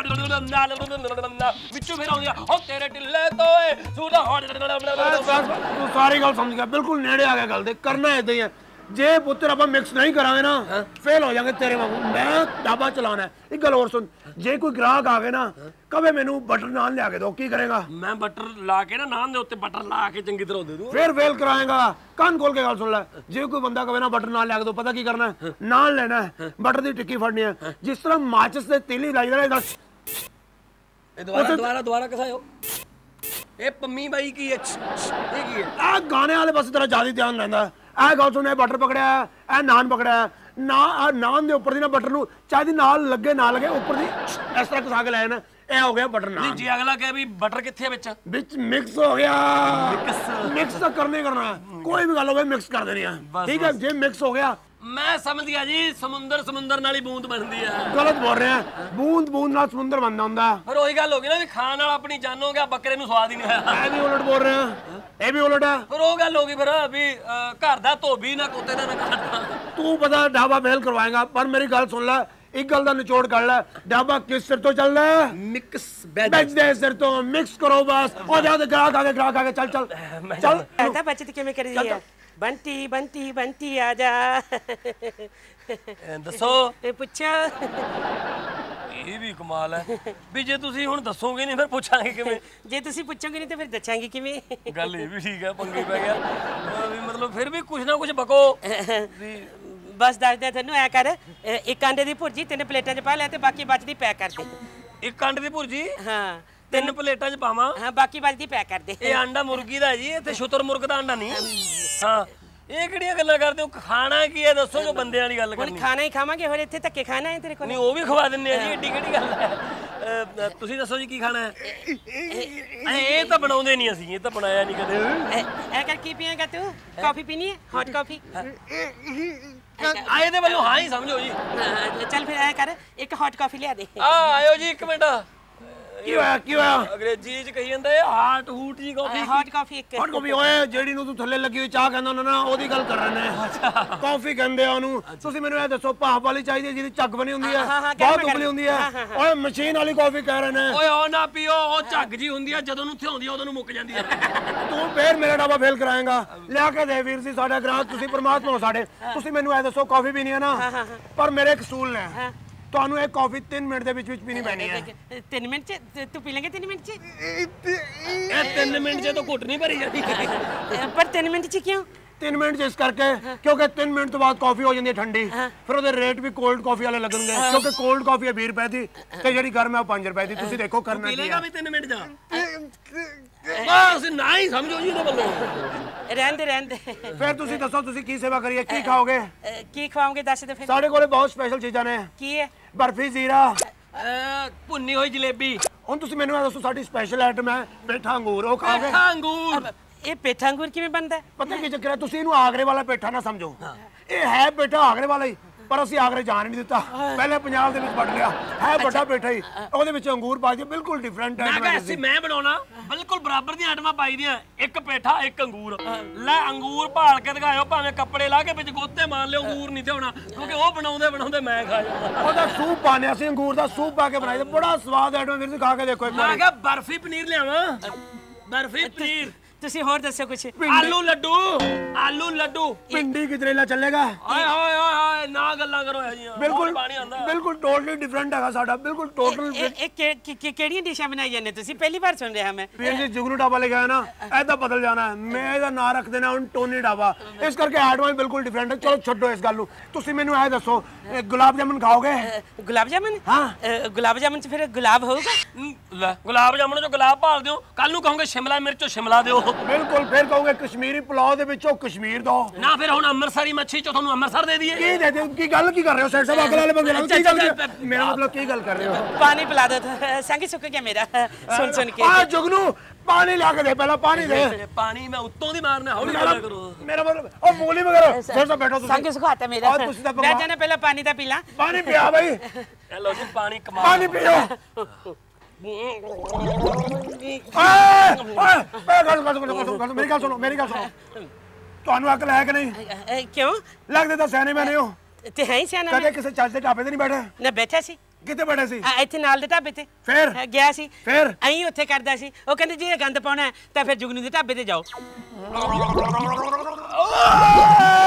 ਉਹ ਵਿੱਚੋਂ ਫਿਰ ਆਉਂਦੀ ਉਹ ਤੇਰੇ ਢਿੱਲੇ ਤੋਏ ਸੂਦਾ ਹੋ। ਤੂੰ ਸਾਰੀ ਗੱਲ ਸਮਝ ਗਿਆ, ਬਿਲਕੁਲ ਨੇੜੇ ਆ ਗਿਆ ਗੱਲ ਦੇ। ਕਰਨਾ ਏਦਾਂ ਹੀ ਹੈ, ਜੇ ਪੁੱਤਰ ਆਪਾਂ ਮਿਕਸ ਨਹੀਂ ਕਰਾਂਗੇ ਨਾ ਫੇਲ ਹੋ ਜਾਵਾਂਗੇ ਤੇਰੇ ਵਾਂਗੂ। ਮੈਂ ਢਾਬਾ ਚਲਾਉਣਾ। ਇੱਕ ਗੱਲ ਹੋਰ ਸੁਣ, ਜੇ ਕੋਈ ਗ੍ਰਾਹਕ ਆ ਗਏ ਨਾ ਕਵੇ ਮੈਨੂੰ ਬਟਰ ਨਾਨ ਲਿਆ ਕੇ ਦੋ, ਕੀ ਕਰੇਗਾ? ਮੈਂ ਬਟਰ ਲਾ ਕੇ ਨਾ ਨਾਨ ਦੇ ਉੱਤੇ ਬਟਰ ਲਾ ਕੇ ਚੰਗੀ ਤਰ੍ਹਾਂ ਦੇ ਦੂੰ। ਫਿਰ ਫੇਲ ਕਰਾਏਗਾ। ਕੰਨ ਖੋਲ ਕੇ ਗੱਲ ਸੁਣ ਲੈ, ਜੇ ਕੋਈ ਬੰਦਾ ਕਵੇ ਨਾ ਬਟਰ ਨਾਨ ਲਿਆ ਕੇ ਦੋ, ਪਤਾ ਕੀ ਕਰਨਾ? ਨਾਨ ਲੈਣਾ ਹੈ, ਬਟਰ ਦੀ ਟਿੱਕੀ ਫੜਨੀ ਹੈ, ਜਿਸ ਤਰ੍ਹਾਂ ਮਾਚਿਸ ਦੇ ਤੀਲੀ ਲਾਈ ਜਾਣਾ। ਇਹ ਦੁਬਾਰਾ ਦੁਬਾਰਾ ਦੁਬਾਰਾ ਕਸਾਇਓ। ਇਹ ਪੰਮੀ ਬਾਈ ਕੀ ਹੈ? ਇਹ ਕੀ ਹੈ? ਆ ਗਾਣੇ ਵਾਲੇ ਪਾਸੇ ਤੇਰਾ ਜ਼ਿਆਦਾ ਧਿਆਨ ਲੈਂਦਾ। ਇਹ ਗੱਲ ਸੁਣ, ਇਹ ਬਟਰ ਪਕੜਿਆ, ਇਹ ਨਾਨ ਪਕੜਿਆ ਨਾ, ਨਾਨ ਦੇ ਉੱਪਰ ਦੀ ਨਾ ਬਟਰ ਨੂੰ ਚਾਹੇ ਨਾਲ ਲੱਗੇ ਨਾ ਲੱਗੇ ਉੱਪਰ ਦੀ ਇਸ ਤਰ੍ਹਾਂ ਘਸਾ ਕੇ ਲੈ ਜਾਣਾ, ਇਹ ਹੋ ਗਿਆ ਬਟਰ ਨਾਨ। ਜੀ ਅਗਲਾ ਕਹੇ ਵੀ ਬਟਰ ਕਿੱਥੇ ਵਿੱਚ? ਵਿੱਚ ਮਿਕਸ ਹੋ ਗਿਆ। ਮਿਕਸ ਤਾਂ ਕਰਨੇ ਕਰਨਾ, ਕੋਈ ਵੀ ਗੱਲ ਹੋਵੇ ਮਿਕਸ ਕਰ ਦੇਣੀ ਆ, ਠੀਕ ਹੈ? ਜੇ ਮਿਕਸ ਹੋ ਗਿਆ ਮੈਂ ਸਮਝ ਗਿਆ ਜੀ, ਸਮੁੰਦਰ ਸਮੁੰਦਰ ਨਾਲ ਹੀ ਬੂੰਦ ਬਣਦੀ ਆ। ਗਲਤ ਬੋਲ ਰਿਹਾ, ਬੂੰਦ ਬੂੰਦ ਨਾਲ ਸਮੁੰਦਰ ਬਣਦਾ ਹੁੰਦਾ। ਫਿਰ ਉਹੀ ਗੱਲ ਹੋ ਗਈ ਨਾ ਵੀ ਖਾਣ ਵਾਲਾ ਆਪਣੀ ਜਾਨ ਹੋ ਗਿਆ, ਬੱਕਰੇ ਨੂੰ ਸਵਾਦ ਹੀ ਨਹੀਂ ਆਇਆ। ਇਹ ਵੀ ਉਲਟ ਬੋਲ ਰਿਹਾ, ਇਹ ਵੀ ਉਲਟ ਹੈ। ਫਿਰ ਉਹ ਗੱਲ ਹੋ ਗਈ ਫਿਰ ਵੀ ਘਰ ਦਾ ਧੋਬੀ ਨਾ ਕੁੱਤੇ ਦਾ ਨਾ ਘਾਟਾ। ਤੂੰ ਪਤਾ ਢਾਬਾ ਫੇਲ ਕਰਵਾਏਗਾ, ਪਰ ਮੇਰੀ ਗੱਲ ਸੁਣ ਲੈ, ਇੱਕ ਗੱਲ ਦਾ ਨਿਚੋੜ ਕਰ ਲੈ, ਢਾਬਾ ਕਿਸ ਸਿਰ ਤੋਂ ਚੱਲਦਾ ਹੈ? ਮਿਕਸ ਵੈਜ ਦੇ ਸਿਰ ਤੋਂ। ਮਿਕਸ ਕਰੋ ਬਸ। ਉਹ ਜਾ ਗ੍ਰਾਹਕ ਆ ਗਏ, ਗ੍ਰਾਹਕ ਆ ਗਏ, ਚੱਲ ਚੱਲ ਚੱਲ। ਐਸਾ ਬੱਚਤ ਕਿਵੇਂ ਕਰੀ ਹੈ? ਬੰਟੀ ਬੰਟੀ ਬੰਟੀ ਆ ਜਾ। ਦੱਸੋ। ਤੇ ਪੁੱਛੋ। ਇਹ ਵੀ ਕਮਾਲ ਹੈ ਵੀ ਜੇ ਤੁਸੀਂ ਹੁਣ ਦੱਸੋਗੇ ਨਹੀਂ ਫਿਰ ਪੁੱਛਾਂਗੇ ਕਿਵੇਂ? ਜੇ ਤੁਸੀਂ ਪੁੱਛੋਗੇ ਨਹੀਂ ਤਾਂ ਫਿਰ ਦੱਸਾਂਗੇ ਕਿਵੇਂ? ਗੱਲ ਇਹ ਵੀ ਠੀਕ ਹੈ, ਪੰਗੇ ਪੈ ਗਿਆ ਵੀ ਮਤਲਬ ਫਿਰ ਵੀ ਕੁਝ ਨਾ ਕੁਝ ਬਕੋ ਵੀ। ਬਸ ਦੱਸਦਾ ਤੁਹਾਨੂੰ, ਐ ਕਰ ਇੱਕ ਆਂਡੇ ਦੀ ਭੁਰਜੀ ਤਿੰਨ ਪਲੇਟਾਂ 'ਚ ਪਾ ਲੈ ਤੇ ਬਾਕੀ ਬਚਦੀ ਪੈਕ ਕਰ ਦੇ। ਇੱਕ ਆਂਡੇ ਦੀ ਭੁਰਜੀ ਹਾਂ ਤਿੰਨ ਪਲੇਟਾਂ 'ਚ ਪਾਵਾਂ? ਹਾਂ ਬਾਕੀ ਬਚਦੀ ਪੈਕ ਕਰ ਦੇ। ਇਹ ਆਂਡਾ ਮੁਰਗੀ ਦਾ ਜੀ, ਇੱਥੇ ਸ਼ੁਤਰ ਮੁਰਗ ਦਾ ਆਂਡਾ ਨਹੀਂ। ਹਾਂ ਇਹ ਕਿਹੜੀਆਂ ਗੱਲਾਂ ਕਰਦੇ ਹੋ? ਖਾਣਾ ਕੀ ਹੈ ਦੱਸੋ, ਜੋ ਬੰਦਿਆਂ ਵਾਲੀ ਗੱਲ ਕਰਨੀ। ਹੁਣ ਖਾਣਾ ਹੀ ਖਾਵਾਂਗੇ, ਹੋਰ ਇੱਥੇ ਧੱਕੇ ਖਾਣਾ ਹੈ ਤੇਰੇ ਕੋਲ? ਨਹੀਂ ਉਹ ਵੀ ਖਵਾ ਦਿੰਦੇ ਆ ਜੀ, ਏਡੀ ਕਿਹੜੀ ਗੱਲ ਹੈ? ਤੁਸੀਂ ਦੱਸੋ ਜੀ ਕੀ ਖਾਣਾ ਹੈ? ਇਹ ਤਾਂ ਬਣਾਉਂਦੇ ਨਹੀਂ ਅਸੀਂ, ਇਹ ਤਾਂ ਬਣਾਇਆ ਨਹੀਂ ਕਦੇ। ਐ ਕਰ ਕੀ ਪੀਏਗਾ ਤੂੰ? ਕਾਫੀ ਪੀਣੀ ਹੈ? Hot coffee? ਆ ਇਹਦੇ ਵੱਲੋਂ ਹਾਂ ਹੀ ਸਮਝੋ ਜੀ। ਚੱਲ ਫਿਰ ਐ ਕਰ ਇੱਕ ਹੌਟ ਕਾਫੀ ਲਿਆ ਦੇ। ਆ ਆਇਓ ਜੀ ਇੱਕ ਮਿੰਟ। ਕੀ ਹੋਇਆ ਕੀ ਹੋਇਆ? ਅੰਗਰੇਜ਼ੀ ਚ ਕਹੀ ਜਾਂਦੇ ਹਾਟ ਹੂਟ ਜੀ ਕਾਫੀ। ਹੌਟ ਕਾਫੀ ਇੱਕ। ਹੌਟ ਕਾਫੀ ਓਏ ਜਿਹੜੀ ਨੂੰ ਤੂੰ ਥੱਲੇ ਲੱਗੀ ਹੋਈ ਚਾਹ ਕਹਿੰਦਾ ਨਾ, ਉਹਦੀ ਗੱਲ ਕਰ ਰਹੇ ਨੇ। ਕਾਫੀ ਕਹਿੰਦੇ ਆ ਉਹਨੂੰ। ਤੁਸੀਂ ਮੈਨੂੰ ਇਹ ਦੱਸੋ ਭਾਪ ਵਾਲੀ ਚਾਹੀਦੀ ਜਿਹਦੀ ਝੱਗ ਬਣੀ ਹੁੰਦੀ ਹੈ, ਬਹੁਤ ਉਬਲੀ ਹੁੰਦੀ ਹੈ? ਓਏ ਮਸ਼ੀਨ ਵਾਲੀ ਕਾਫੀ ਕਹਿ ਰਹੇ ਨੇ। ਓਏ ਉਹ ਨਾ ਪੀਓ, ਉਹ ਝੱਗ ਜੀ ਹੁੰਦੀ ਆ, ਜਦੋਂ ਨੂੰ ਥਿਆਉਂਦੀ ਆ ਉਦੋਂ ਨੂੰ ਮੁੱਕ ਜਾਂਦੀ ਆ। ਤੂੰ ਫੇਰ ਮੇਰਾ ਢਾਬਾ ਫੇਲ ਕਰਾਏਗਾ। ਲਿਆ ਕੇ ਦੇ ਵੀਰ ਸੀ, ਸਾਡਾ ਗ੍ਰਾਹਕ ਤੁਸੀਂ ਪਰਮਾਤਮਾ ਹੋ ਸਾਡੇ। ਤੁਸੀਂ ਮੈਨੂੰ ਇਹ ਦੱਸੋ ਕਾਫੀ ਪੀਣੀ ਹੈ ਨਾ, ਪਰ ਮੇਰੇ ਇੱਕ ਅਸੂਲ ਨੇ, ਤੁਹਾਨੂੰ ਇਹ ਕਾਫੀ ਤਿੰਨ ਮਿੰਟ ਦੇ ਵਿੱਚ ਵਿੱਚ ਪੀਣੀ ਪੈਣੀ ਹੈ। ਤਿੰਨ ਮਿੰਟ ਚ ਤੂੰ ਪੀ ਲੇਂਗੇ? ਤਿੰਨ ਮਿੰਟ ਚ? ਇਹ ਤਿੰਨ ਮਿੰਟ ਚ ਤਾਂ ਘੁੱਟ ਨਹੀਂ ਭਰੀ ਜਾਂਦੀ। ਪਰ ਤਿੰਨ ਮਿੰਟ ਚ ਕਿਉਂ? ਤਿੰਨ ਮਿੰਟ ਚ ਇਸ ਕਰਕੇ ਕਿਉਂਕਿ ਤਿੰਨ ਮਿੰਟ ਤੋਂ ਬਾਅਦ ਕਾਫੀ ਹੋ ਜਾਂਦੀ ਹੈ ਠੰਡੀ, ਫਿਰ ਉਹਦੇ ਰੇਟ ਵੀ ਕੋਲਡ ਕਾਫੀ ਵਾਲੇ ਲੱਗਣਗੇ, ਕਿਉਂਕਿ ਕੋਲਡ ਕਾਫੀ ਹੈ ਵੀਹ ਰੁਪਏ ਦੀ ਤੇ ਜਿਹੜੀ ਗਰਮ ਹੈ ਉਹ ਪੰਜ ਰੁਪਏ ਦੀ। ਤੁਸੀਂ ਦੇਖੋ ਕਰਨਾ ਪੀ ਕੀ ਲੇਗਾ ਹੈ। ਵੀ ਤਿੰਨ ਮਿੰਟ ਜਾ? ਬਸ ਨਾ ਹੀ ਸਮਝੋ ਜੀ ਇਹਦੇ ਵੱਲੋਂ। ਰਹਿੰਦੇ ਰਹਿੰਦੇ ਫਿਰ ਤੁਸੀਂ ਦੱਸੋ ਤੁਸੀਂ ਕੀ ਸੇਵਾ ਕਰੀਏ, ਕੀ ਖਾਓਗੇ? ਕੀ ਖਵਾਓਗੇ ਦੱਸ ਦੇ ਫਿਰ। ਸਾਡੇ ਕੋਲੇ ਬਹੁਤ ਸਪੈਸ਼ਲ ਚੀਜ਼ਾਂ ਨੇ। ਕੀ ਹੈ? ਬਰਫੀ ਜ਼ੀਰਾ, ਭੁੰਨੀ ਹੋਈ ਜਲੇਬੀ। ਹੁਣ ਤੁਸੀਂ ਮੈਨੂੰ ਇਹ ਦੱਸੋ ਸਾਡੀ ਸਪੈਸ਼ਲ ਆਈਟਮ ਹੈ ਪੇਠਾ ਅੰਗੂਰ, ਉਹ ਖਾਓਗੇ? ਪੇਠਾ ਅੰਗੂਰ। ਇਹ ਪੇਠਾ ਅੰਗੂਰ ਕਿਵੇਂ ਬਣਦਾ? ਪਤਾ ਕੀ ਚੱਕਰ ਹੈ, ਤੁਸੀਂ ਇਹਨੂੰ ਆਗਰੇ ਵਾਲਾ ਪੇਠਾ ਨਾ ਸਮਝੋ। ਇਹ ਹੈ ਪੇਠਾ ਆਗਰੇ ਵਾਲਾ ਹੀ, ਪਰ ਅਸੀਂ ਆਗਰੇ ਜਾਣ ਨਹੀਂ ਦਿੱਤਾ ਪਹਿਲੇ ਪੰਜਾਬ ਦੇ ਵਿੱਚ ਵੜ ਲਿਆ ਹੈ ਵੱਡਾ ਪੇਠਾ ਹੀ ਉਹਦੇ ਵਿੱਚ ਅੰਗੂਰ ਪਾ ਕੇ ਬਿਲਕੁਲ ਡਿਫਰੈਂਟ ਮੈਂ ਕਿਹਾ ਅਸੀਂ ਮੈਂ ਬਣਾਉਣਾ ਬਿਲਕੁਲ ਬਰਾਬਰ ਦੀਆਂ ਆਈਟਮਾਂ ਪਾਈ ਦੀਆਂ ਇੱਕ ਪੇਠਾ ਇੱਕ ਅੰਗੂਰ ਲੈ ਅੰਗੂਰ ਭਾਲ ਕੇ ਦਿਖਾਇਓ ਭਾਵੇਂ ਕੱਪੜੇ ਲਾ ਕੇ ਵਿੱਚ ਗੋਤੇ ਮਾਰ ਲਿਓ ਅੰਗੂਰ ਨਹੀਂ ਤੇ ਹੋਣਾ ਕਿਉਂਕਿ ਉਹ ਬਣਾਉਂਦੇ ਬਣਾਉਂਦੇ ਮੈਂ ਖਾ ਜਾਂਦਾ ਉਹਦਾ ਸੂਪ ਪਾਣਿਆ ਸੀ ਅੰਗੂਰ ਦਾ ਸੂਪ ਪਾ ਕੇ ਬਣਾਇਆ ਬੜਾ ਸਵਾਦ ਆਈਟਮ ਵੀਰ ਜੀ ਖਾ ਕੇ ਦੇਖੋ ਇੱਕ ਮੈਂ ਵਾਰੀ ਕਿਹਾ ਬਰਫੀ ਪਨੀਰ ਲਿਆਵਾਂ ਬਰਫੀ ਪਨੀਰ ਤੁਸੀਂ ਹੋਰ ਦੱਸੋ ਕੁਛ ਆਲੂ ਲੱਡੂ ਆਲੂ ਲੱਡੂ ਪਿੰਡੀ ਗਜਰੇਲਾ ਚੱਲੇਗਾ ਆਏ ਹੋਏ ਹੋਏ ਹੋਏ ਨਾ ਗੱਲਾਂ ਕਰੋ ਇਹ ਜੀਆਂ ਬਿਲਕੁਲ ਪਾਣੀ ਆਂਦਾ ਬਿਲਕੁਲ ਟੋਟਲੀ ਡਿਫਰੈਂਟ ਹੈਗਾ ਸਾਡਾ ਬਿਲਕੁਲ ਟੋਟਲ ਇਹ ਕਿਹੜੀਆਂ ਡਿਸ਼ਾਂ ਬਣਾਈਆਂ ਨੇ ਤੁਸੀਂ ਪਹਿਲੀ ਵਾਰ ਸੁਣ ਰਿਹਾ ਮੈਂ ਵੀਰ ਜੀ ਜੁਗਨੂ ਢਾਬਾ ਲਿਖਿਆ ਹੈ ਨਾ ਐਦਾਂ ਬਦਲ ਜਾਣਾ ਮੈਂ ਇਹਦਾ ਨਾਂ ਰੱਖ ਦੇਣਾ ਹੁਣ ਟੋਨੀ ਢਾਬਾ ਇਸ ਕਰਕੇ ਆਈਟਮਾਂ ਬਿਲਕੁਲ ਡਿਫਰੈਂਟ ਹੈ ਚਲੋ ਛੱਡੋ ਇਸ ਗੱਲ ਨੂੰ ਤੁਸੀਂ ਮੈਨੂੰ ਇਹ ਦੱਸੋ ਗੁਲਾਬ ਜਾਮਨ ਖਾਓਗੇ ਗੁਲਾਬ ਜਾਮਨ ਹਾਂ ਗੁਲਾਬ ਜਾਮਨ ਚ ਫਿਰ ਗੁਲਾਬ ਹੋਊਗਾ ਲੈ ਗੁਲਾਬ ਜਾਮਨ ਚੋਂ ਗੁਲਾਬ ਭਾਲ ਦਿਓ ਕੱਲ ਨੂੰ ਕਹੋਗੇ ਸ਼ਿਮਲਾ ਮਿਰਚ ਚੋਂ ਸ਼ਿਮਲਾ ਦਿਓ ਬਿਲਕੁਲ ਫਿਰ ਕਹੋਗੇ ਕਸ਼ਮੀਰੀ ਪੁਲਾਓ ਦੇ ਵਿੱਚੋਂ ਕਸ਼ਮੀਰ ਦੋ ਨਾ ਫਿਰ ਹੁਣ ਅੰਮ੍ਰਿਤਸਰੀ ਮੱਛੀ ਚੋਂ ਤੁਹਾਨੂੰ ਅੰਮ੍ਰਿਤਸਰ ਦੇ ਦਈਏ ਕੀ ਦੇ ਦਿਓ ਕੀ ਗੱਲ ਕੀ ਕਰ ਰਹੇ ਹੋ ਸੈਟ ਸਾਹਿਬ ਅਗਲੇ ਵਾਲੇ ਬੰਦੇ ਨਾਲ ਕੀ ਗੱਲ ਮੇਰਾ ਮਤਲਬ ਕੀ ਗੱਲ ਕਰ ਰਹੇ ਹੋ ਪਾਣੀ ਪਿਲਾ ਦੋ ਸੰਗੀ ਸੁੱਕ ਗਿਆ ਮੇਰਾ ਸੁਣ ਸੁਣ ਕੇ ਆ ਜੁਗਨੂ ਪਾਣੀ ਲਿਆ ਕੇ ਦੇ ਪਹਿਲਾਂ ਪਾਣੀ ਦੇ ਪਾਣੀ ਮੈਂ ਉੱਤੋਂ ਦੀ ਮਾਰਨਾ ਹੌਲੀ ਗੱਲ ਕਰੋ ਮੇਰਾ ਮਤਲਬ ਉਹ ਮੂਲੀ ਵਗੈਰਾ ਸੈਟ ਸਾਹਿਬ ਬੈਠੋ ਤੁਸੀਂ ਸੰਗੀ ਸੁਖਾਤਾ ਮੇਰਾ ਔਰ ਤੁਸੀਂ ਤਾਂ ਬੈਠ ਜਾਣਾ ਪਹਿਲਾਂ ਪਾਣੀ ਤਾਂ ਪੀ ਲਾ ਪਾਣੀ ਪਿਆ ਬਈ ਇਹ ਲਓ ਜੀ ਪਾਣੀ ਕਮਾ ਪਾਣੀ ਪੀਓ ਓਏ ਓਏ ਗੱਲ ਗੱਲ ਮੇਰੀ ਗੱਲ ਸੁਣੋ ਮੇਰੀ ਗੱਲ ਸੁਣੋ ਤੁਹਾਨੂੰ ਅਕਲ ਹੈ ਕਿ ਨਹੀਂ ਕਿਉਂ ਲੱਗਦੇ ਤਾਂ ਸਿਆਣੇ ਮੈਨੇ ਹੋ ਤੇ ਹੈ ਹੀ ਸਿਆਣਾ ਕਦੇ ਕਿਸੇ ਚੱਜ ਦੇ ਢਾਬੇ ਤੇ ਨਹੀਂ ਬੈਠੇ ਨਾ ਬੈਠਾ ਸੀ ਕਿੱਥੇ ਬੈਠੇ ਸੀ ਇੱਥੇ ਨਾਲ ਦੇ ਢਾਬੇ ਤੇ ਫਿਰ ਗਿਆ ਸੀ ਫਿਰ ਐਂ ਉੱਥੇ ਕਰਦਾ ਸੀ ਉਹ ਕਹਿੰਦੇ ਜੇ ਗੰਦ ਪਾਉਣਾ ਤਾਂ ਫਿਰ ਜੁਗਨੂ ਦੇ ਢਾਬੇ ਤੇ ਜਾਓ